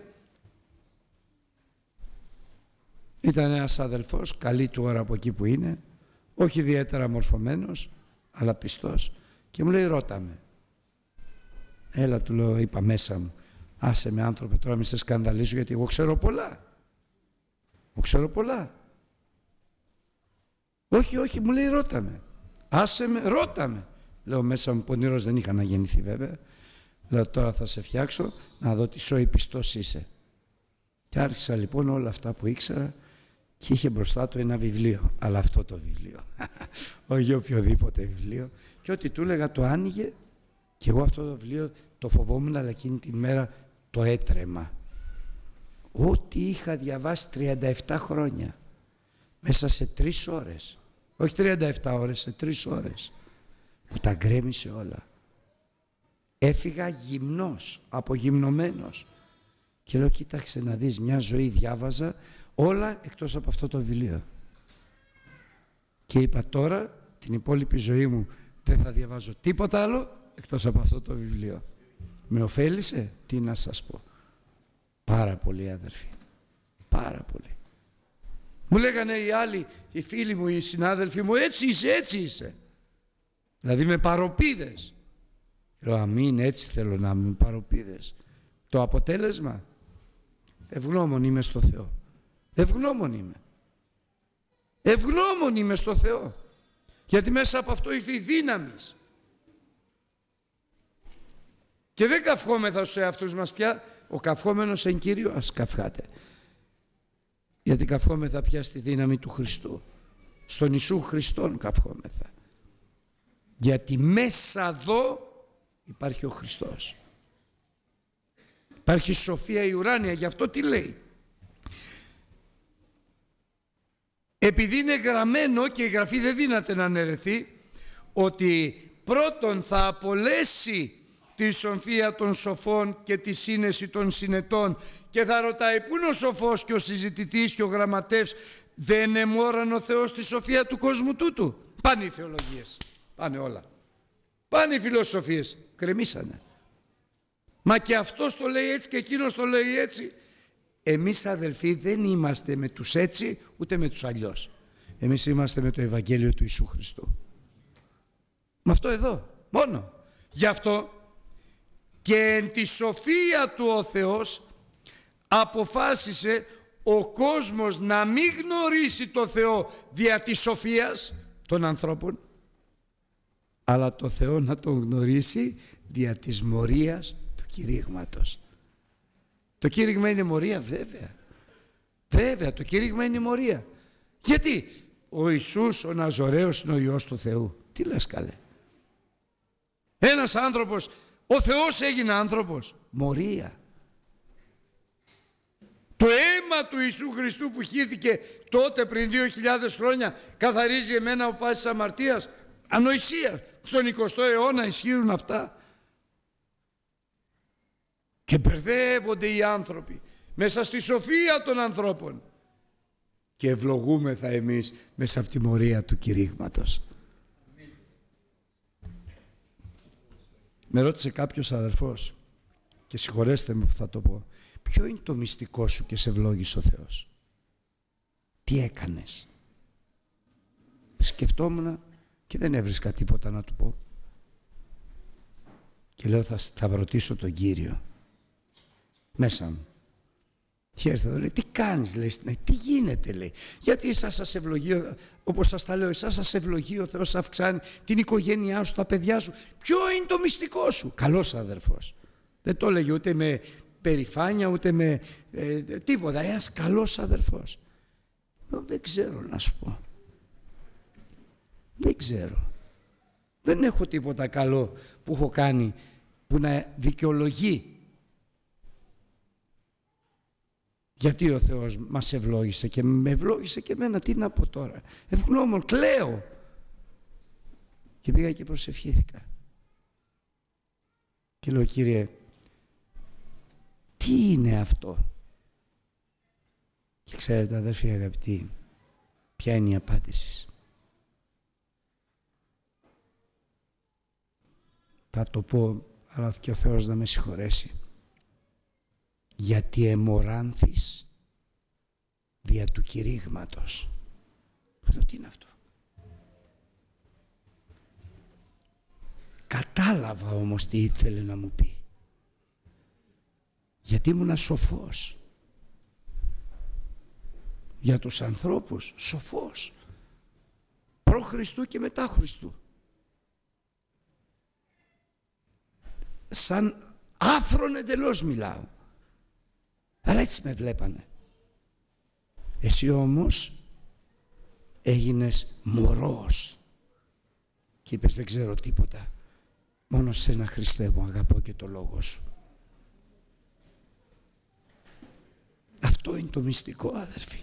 ήταν ένας αδελφός, καλή του ώρα από εκεί που είναι, όχι ιδιαίτερα μορφωμένος αλλά πιστός, και μου λέει ρώτα με. Έλα, του λέω, είπα μέσα μου, άσε με άνθρωπε τώρα, μη σε σκανδαλίσω, γιατί εγώ ξέρω πολλά. Εγώ ξέρω πολλά. Όχι, όχι, μου λέει ρώτα με. Άσε με, ρώτα με. Λέω μέσα μου, πονηρός δεν είχα να γεννηθεί βέβαια. Λέω τώρα θα σε φτιάξω να δω τι σόι πιστός είσαι. Και άρχισα λοιπόν όλα αυτά που ήξερα και είχε μπροστά του ένα βιβλίο. Αλλά αυτό το βιβλίο. Όχι οποιοδήποτε βιβλίο. Και ό,τι του έλεγα το άνοιγε. Και εγώ αυτό το βιβλίο το φοβόμουν, αλλά εκείνη την μέρα το έτρεμα. Ό,τι είχα διαβάσει τριάντα επτά χρόνια, μέσα σε τρεις ώρες, όχι τριάντα επτά ώρες, σε τρεις ώρες, που τα γκρέμισε όλα. Έφυγα γυμνός, απογυμνωμένος. Και λέω, κοίταξε να δεις, μια ζωή διάβαζα όλα εκτός από αυτό το βιβλίο. Και είπα τώρα, την υπόλοιπη ζωή μου δεν θα διαβάζω τίποτα άλλο εκτός από αυτό το βιβλίο. Με ωφέλισε, τι να σας πω. Πάρα πολύ, αδερφοί. Πάρα πολύ. Μου λέγανε οι άλλοι, οι φίλοι μου, οι συνάδελφοι μου, έτσι είσαι, έτσι είσαι. Δηλαδή με παροπίδες. Λέω, αμήν, έτσι θέλω να είμαι, με παροπίδες. Το αποτέλεσμα, ευγνώμων είμαι στο Θεό. Ευγνώμων είμαι. Ευγνώμων είμαι στο Θεό. Γιατί μέσα από αυτό έχει η δύναμη. Και δεν καυχόμεθα στους εαυτούς μας πια. Ο καυχόμενος εν Κύριο ας καυχάτε. Γιατί καυχόμεθα πια στη δύναμη του Χριστού. Στον Ιησού Χριστόν καυχόμεθα. Γιατί μέσα εδώ υπάρχει ο Χριστός. Υπάρχει σοφία η ουράνια, γι' αυτό τι λέει. Επειδή είναι γραμμένο και η Γραφή δεν δύναται να αναιρεθεί, ότι πρώτον θα απολέσει τη σοφία των σοφών και τη σύνεση των συνετών και θα ρωτάει πού είναι ο σοφός και ο συζητητής και ο γραμματεύς, δεν εμόραν ο Θεός τη σοφία του κόσμου τούτου? Πάνε οι θεολογίες, πάνε όλα, πάνε οι φιλοσοφίες, κρεμίσανε. Μα και αυτός το λέει έτσι και εκείνος το λέει έτσι. Εμείς αδελφοί δεν είμαστε με τους έτσι ούτε με τους αλλιώς. Εμείς είμαστε με το Ευαγγέλιο του Ιησού Χριστού. Με αυτό εδώ μόνο. Γι' αυτό και εν τη σοφία του ο Θεός αποφάσισε ο κόσμος να μην γνωρίσει το Θεό δια της σοφίας των ανθρώπων, αλλά το Θεό να τον γνωρίσει δια της μορίας του κηρύγματος. Το κήρυγμα είναι μορία, βέβαια. Βέβαια, το κήρυγμα είναι μορία. Γιατί ο Ιησούς ο Ναζωραίος είναι ο Υιός του Θεού. Τι λες καλέ? Ένας άνθρωπος, ο Θεός έγινε άνθρωπος. Μορία. Το αίμα του Ιησού Χριστού που χύθηκε τότε πριν δύο χιλιάδες χρόνια καθαρίζει εμένα από πάσης αμαρτίας. Ανοησία. Στον εικοστό αιώνα ισχύουν αυτά. Και μπερδεύονται οι άνθρωποι μέσα στη σοφία των ανθρώπων και ευλογούμεθα εμείς μέσα από τη μορία του κηρύγματος. Με ρώτησε κάποιος αδερφός, και συγχωρέστε με που θα το πω, ποιο είναι το μυστικό σου και σε ευλόγησε ο Θεός? Τι έκανες? Σκεφτόμουν και δεν έβρισκα τίποτα να του πω. Και λέω θα, θα ρωτήσω τον Κύριο μέσα μου. Και έρθει εδώ, λέει, τι κάνεις, λέει, τι γίνεται, λέει, γιατί εσάς σας ευλογεί, όπως σας τα λέω, εσάς σας ευλογεί ο Θεός, αυξάνει την οικογένειά σου, τα παιδιά σου. Ποιο είναι το μυστικό σου? Καλός αδερφός. Δεν το έλεγε ούτε με περηφάνεια, ούτε με ε, τίποτα. Ένας καλός αδερφός. Δεν ξέρω να σου πω. Δεν ξέρω. Δεν έχω τίποτα καλό που έχω κάνει που να δικαιολογεί γιατί ο Θεός μας ευλόγησε και με ευλόγησε και εμένα. Τι να πω τώρα? Ευγνώμων, κλαίω. Και πήγα και προσευχήθηκα. Και λέω, Κύριε, τι είναι αυτό? Και ξέρετε αδέρφοι αγαπητοί, ποια είναι η απάντηση? Θα το πω, αλλά και ο Θεός να με συγχωρέσει. Γιατί εμοράνθης δια του κηρύγματος. Λέω, τι είναι αυτό? Κατάλαβα όμως τι ήθελε να μου πει. Γιατί ήμουνα σοφός. Για τους ανθρώπους σοφός. Προ Χριστού και μετά Χριστού. Σαν άφρον εντελώς μιλάω. Αλλά έτσι με βλέπανε. Εσύ όμως έγινες μωρός και είπες, δεν ξέρω τίποτα, μόνο σένα Χριστέ μου αγαπώ και το λόγο σου. Αυτό είναι το μυστικό, αδερφοί.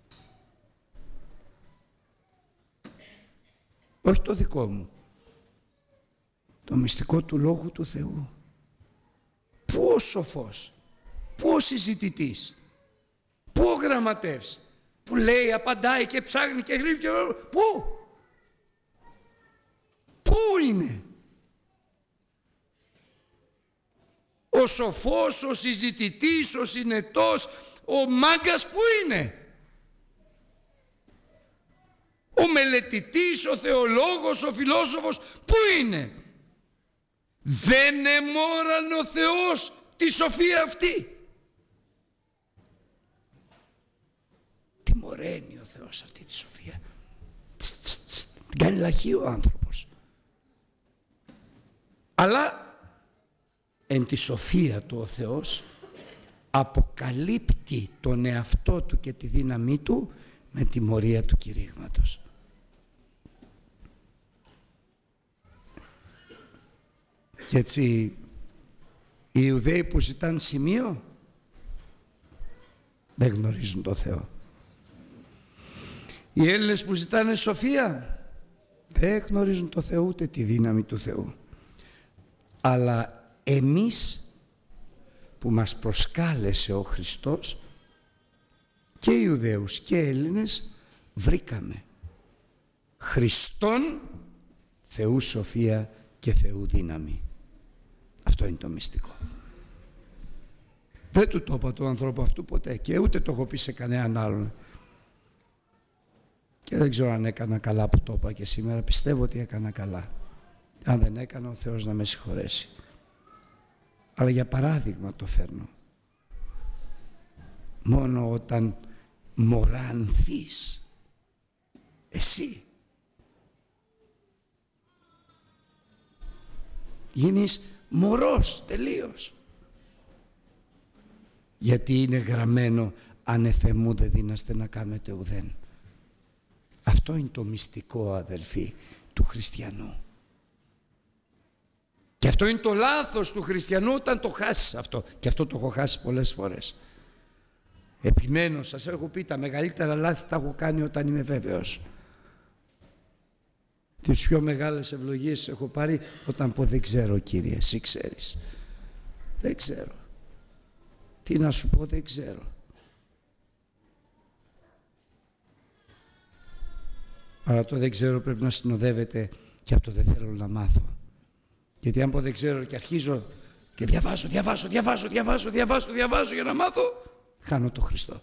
Όχι το δικό μου, το μυστικό του Λόγου του Θεού. Πού ο σοφός, πού ο συζητητής, πού ο γραμματεύς, που λέει, απαντάει και ψάχνει και γρήγορα και... Πού? Πού είναι? Ο σοφός, ο συζητητής, ο συνετός, ο μάγκας πού είναι? Ο μελετητής, ο θεολόγος, ο φιλόσοφος πού είναι? Δεν εμόραν ο Θεός τη σοφία αυτή? Τι μωραίνει ο Θεός αυτή τη σοφία? Την κάνει λαχή ο άνθρωπος. Αλλά εν τη σοφία του ο Θεός αποκαλύπτει τον εαυτό του και τη δύναμή του με τη μορία του κηρύγματος. Και έτσι οι Ιουδαίοι που ζητάνε σημείο δεν γνωρίζουν το Θεό. Οι Έλληνες που ζητάνε σοφία δεν γνωρίζουν το Θεό, ούτε τη δύναμη του Θεού. Αλλά εμείς που μας προσκάλεσε ο Χριστός, και Ιουδαίους και Έλληνες, βρήκαμε Χριστόν, Θεού σοφία και Θεού δύναμη. Αυτό είναι το μυστικό. Δεν του το είπα του ανθρώπου αυτού ποτέ και ούτε το έχω πει σε κανέναν άλλον. Και δεν ξέρω αν έκανα καλά που το είπα και σήμερα. Πιστεύω ότι έκανα καλά. Αν δεν έκανα, ο Θεός να με συγχωρέσει. Αλλά για παράδειγμα το φέρνω. Μόνο όταν μωράνθεις εσύ, γίνεις μωρός τελείως. Γιατί είναι γραμμένο ανεφεμού δεν δύναστε να κάνετε ουδέν. Αυτό είναι το μυστικό, αδελφοί, του χριστιανού. Και αυτό είναι το λάθος του χριστιανού όταν το χάσεις αυτό. Και αυτό το έχω χάσει πολλές φορές. Επιμένω, σας έχω πει, τα μεγαλύτερα λάθη τα έχω κάνει όταν είμαι βέβαιος. Τις πιο μεγάλες ευλογίες έχω πάρει όταν πω δεν ξέρω, Κύριε, εσύ ξέρεις. Δεν ξέρω. Τι να σου πω, δεν ξέρω. Αλλά το δεν ξέρω πρέπει να συνοδεύεται και από το δεν θέλω να μάθω. Γιατί αν πω δεν ξέρω και αρχίζω και διαβάζω, διαβάζω, διαβάζω, διαβάζω, διαβάζω, διαβάζω για να μάθω, χάνω το Χριστό.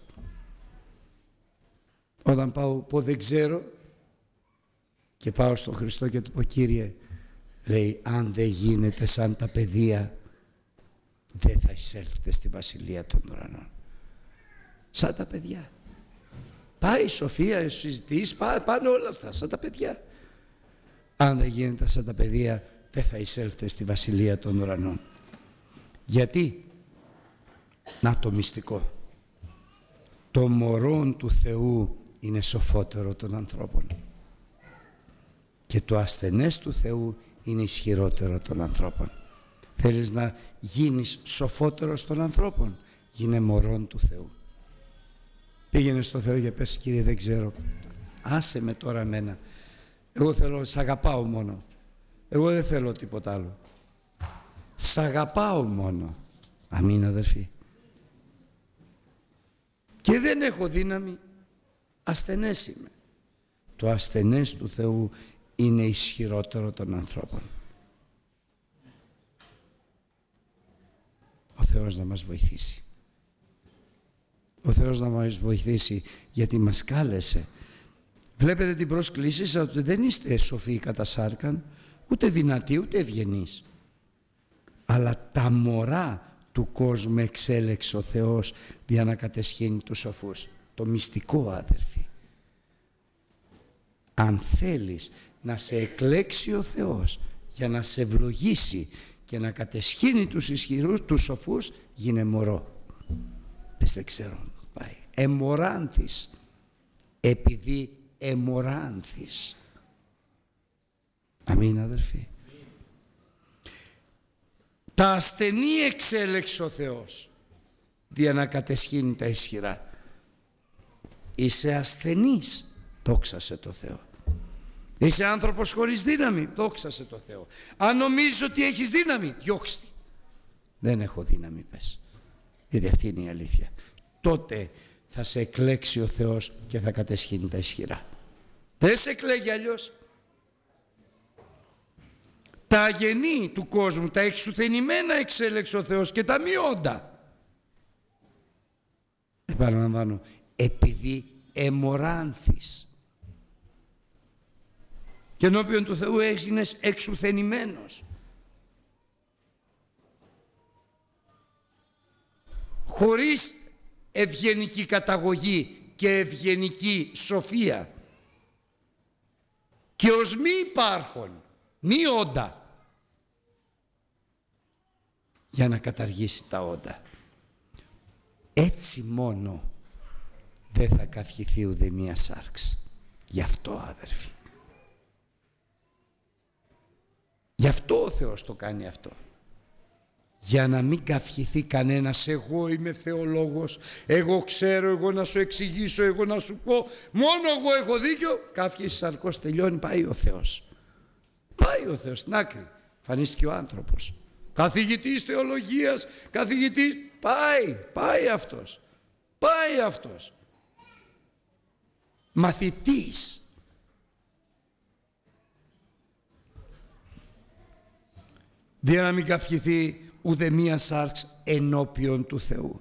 Όταν πάω, πω δεν ξέρω και πάω στον Χριστό και του πω, Κύριε, λέει, αν δεν γίνετε σαν τα παιδεία, δεν θα εισέλθετε στη Βασιλεία των Ουρανών. Σαν τα παιδιά. Πάει η σοφία, οι συζητήσεις, πάνε όλα αυτά, σαν τα παιδιά. Αν δεν γίνετε σαν τα παιδεία, δεν θα εισέλθετε στη Βασιλεία των Ουρανών. Γιατί? Να το μυστικό. Το μωρόν του Θεού είναι σοφότερο των ανθρώπων. Και το ασθενές του Θεού είναι ισχυρότερο των ανθρώπων. Θέλεις να γίνεις σοφότερος των ανθρώπων, γίνε μωρόν του Θεού. Πήγαινε στο Θεό και πες, Κύριε, δεν ξέρω. Άσε με τώρα εμένα. Εγώ θέλω, σ' αγαπάω μόνο. Εγώ δεν θέλω τίποτα άλλο. Σ' αγαπάω μόνο. Αμήν, αδερφοί. Και δεν έχω δύναμη. Ασθενές είμαι. Το ασθενές του Θεού είναι ισχυρότερο των ανθρώπων. Ο Θεός να μας βοηθήσει. Ο Θεός να μας βοηθήσει, γιατί μας κάλεσε. Βλέπετε την πρόσκλησή σας ότι δεν είστε σοφοί κατά σάρκαν, ούτε δυνατοί, ούτε ευγενείς. Αλλά τα μωρά του κόσμου εξέλεξε ο Θεός για να κατεσχύνει τους σοφούς. Το μυστικό, αδερφοί. Αν θέλεις να σε εκλέξει ο Θεός για να σε ευλογήσει και να κατεσχύνει τους ισχυρούς, τους σοφούς, γίνε μωρό. Πες δεν ξέρω, πάει. Εμοράνθης, επειδή εμοράνθης. Αμήν, αδερφοί. Τα ασθενή εξέλεξε ο Θεός για να κατεσχύνει τα ισχυρά. Είσαι ασθενής, δόξασε το Θεό. Είσαι άνθρωπος χωρίς δύναμη, δόξασε το Θεό. Αν νομίζεις ότι έχεις δύναμη, διώξτε. Δεν έχω δύναμη, πες. Γιατί αυτή είναι η αλήθεια. Τότε θα σε εκλέξει ο Θεός και θα κατεσχύνει τα ισχυρά. Δεν σε εκλέγει αλλιώς. Τα αγενή του κόσμου, τα εξουθενημένα εξέλεξε ο Θεός και τα μη όντα. Επαναλαμβάνω, επειδή εμοράνθης. Και ενώπιον του Θεού έγινες εξουθενημένος. Χωρίς ευγενική καταγωγή και ευγενική σοφία. Και ως μη υπάρχον, μη όντα. Για να καταργήσει τα όντα. Έτσι μόνο δεν θα καυχηθεί ούτε μία σάρξ. Γι' αυτό, αδερφοί. Γι' αυτό ο Θεός το κάνει αυτό. Για να μην καυχηθεί κανένας, εγώ είμαι θεολόγος, εγώ ξέρω, εγώ να σου εξηγήσω, εγώ να σου πω, μόνο εγώ έχω δίκιο. Καύχησε σαρκός, τελειώνει, πάει ο Θεός. Πάει ο Θεός στην άκρη. Φανίστηκε ο άνθρωπος. Καθηγητής θεολογίας, καθηγητής, πάει, πάει αυτός. Πάει αυτός. Μαθητής. Για να μην καυχηθεί ούτε μία σάρξ ενώπιον του Θεού.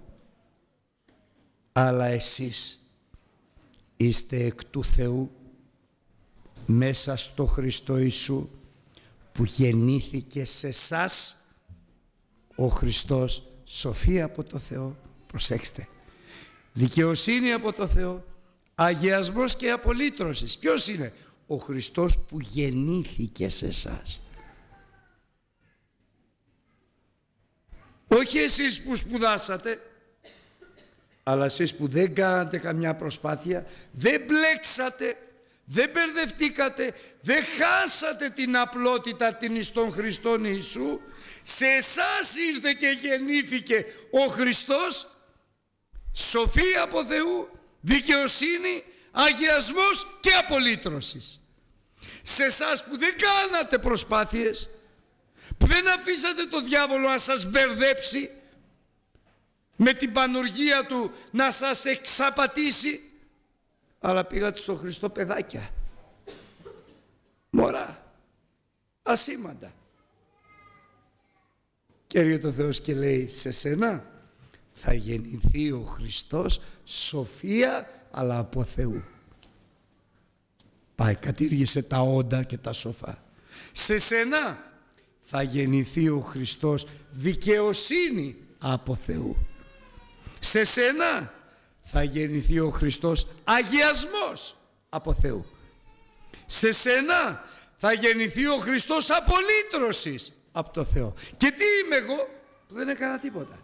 Αλλά εσείς είστε εκ του Θεού μέσα στο Χριστό Ιησού που γεννήθηκε σε σας ο Χριστός, σοφία από το Θεό, προσέξτε, δικαιοσύνη από το Θεό, αγιασμός και απολύτρωσης. Ποιος είναι? Ο Χριστός που γεννήθηκε σε σας. Όχι εσείς που σπουδάσατε, αλλά εσείς που δεν κάνατε καμιά προσπάθεια, δεν μπλέξατε, δεν μπερδευτήκατε, δεν χάσατε την απλότητα την εις τον Χριστόν Ιησού. Σε εσάς ήρθε και γεννήθηκε ο Χριστός, σοφία από Θεού, δικαιοσύνη, αγιασμός και απολύτρωσης. Σε εσάς που δεν κάνατε προσπάθειες, που δεν αφήσατε το διάβολο να σας μπερδέψει με την πανουργία του, να σας εξαπατήσει, αλλά πήγατε στον Χριστό παιδάκια, μωρά, ασήμαντα. Και έρχεται ο Θεός και λέει, σε σένα θα γεννηθεί ο Χριστός, σοφία αλλά από Θεού. Πάει, κατήργησε τα όντα και τα σοφά. Σε σένα θα γεννηθεί ο Χριστός, δικαιοσύνη από Θεού. Σε σένα θα γεννηθεί ο Χριστός, αγιασμός από Θεού. Σε σένα θα γεννηθεί ο Χριστός, απολύτρωσης από το Θεό. Και τι είμαι εγώ που δεν έκανα τίποτα?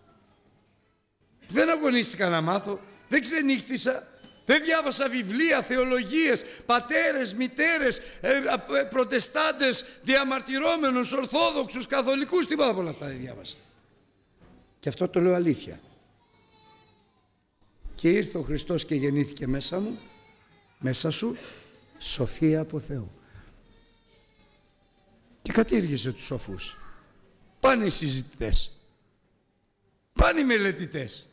Δεν αγωνίστηκα να μάθω, δεν ξενύχτησα, δεν διάβασα βιβλία, θεολογίες, πατέρες, μητέρες, ε, ε, προτεστάντες, διαμαρτυρόμενους, ορθόδοξους, καθολικούς, τίποτα από όλα αυτά δεν διάβασα. Και αυτό το λέω αλήθεια. Και ήρθε ο Χριστός και γεννήθηκε μέσα μου, μέσα σου, σοφία από Θεού. Και κατήργησε τους σοφούς. Πάνε οι συζητητές, πάνε οι μελετητές.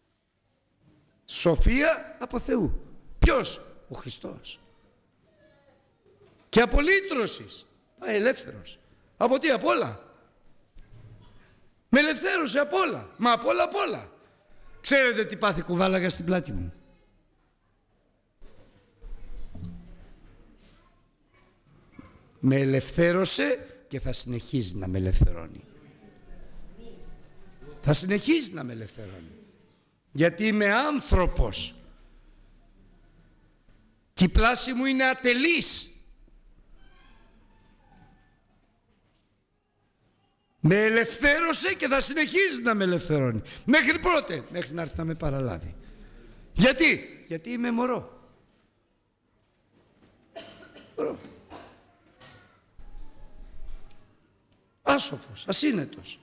Σοφία από Θεού. Ποιος? Ο Χριστός. Και απολύτρωσης. Πάει ελεύθερος. Από τι? Από όλα. Με ελευθέρωσε από όλα. Μα από όλα απ' όλα. Ξέρετε τι πάθη κουβάλαγα στην πλάτη μου? Με ελευθέρωσε και θα συνεχίζει να με ελευθερώνει. Θα συνεχίζει να με ελευθερώνει. Γιατί είμαι άνθρωπος και η πλάση μου είναι ατελής. Με ελευθέρωσε και θα συνεχίζει να με ελευθερώνει. Μέχρι πότε? Μέχρι να έρθει να με παραλάβει. Γιατί? Γιατί είμαι μωρό. Μωρό. Άσοφος, ασύνετος.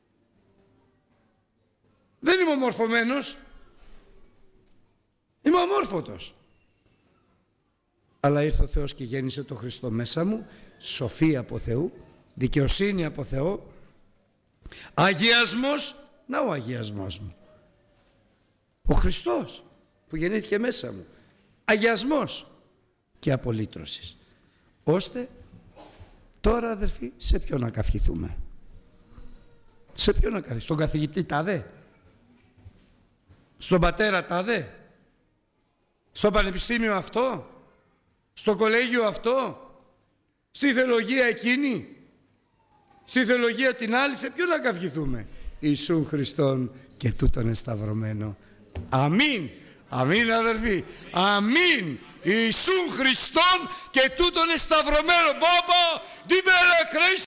Δεν είμαι ομορφωμένος. Είμαι ομόρφωτος. Αλλά ήρθε ο Θεός και γέννησε τον Χριστό μέσα μου, σοφία από Θεού, δικαιοσύνη από Θεό, αγιασμός. Να ο αγιασμός μου. Ο Χριστός που γεννήθηκε μέσα μου. Αγιασμός και απολύτρωσης. Ώστε τώρα, αδερφοί, σε ποιο να καυχηθούμε? Σε ποιο να καυχηθούμε? Στον καθηγητή τάδε? Στον πατέρα τάδε? Στο πανεπιστήμιο αυτό? Στο κολέγιο αυτό? Στη θεολογία εκείνη? Στη θεολογία την άλλη? Σε ποιο να καυχηθούμε? Ιησού Χριστόν και τούτον εσταυρωμένο. Αμήν. Αμήν, αδερφοί. Αμήν. Ιησού Χριστόν και τούτον εσταυρωμένο. Μπαμπα, δι'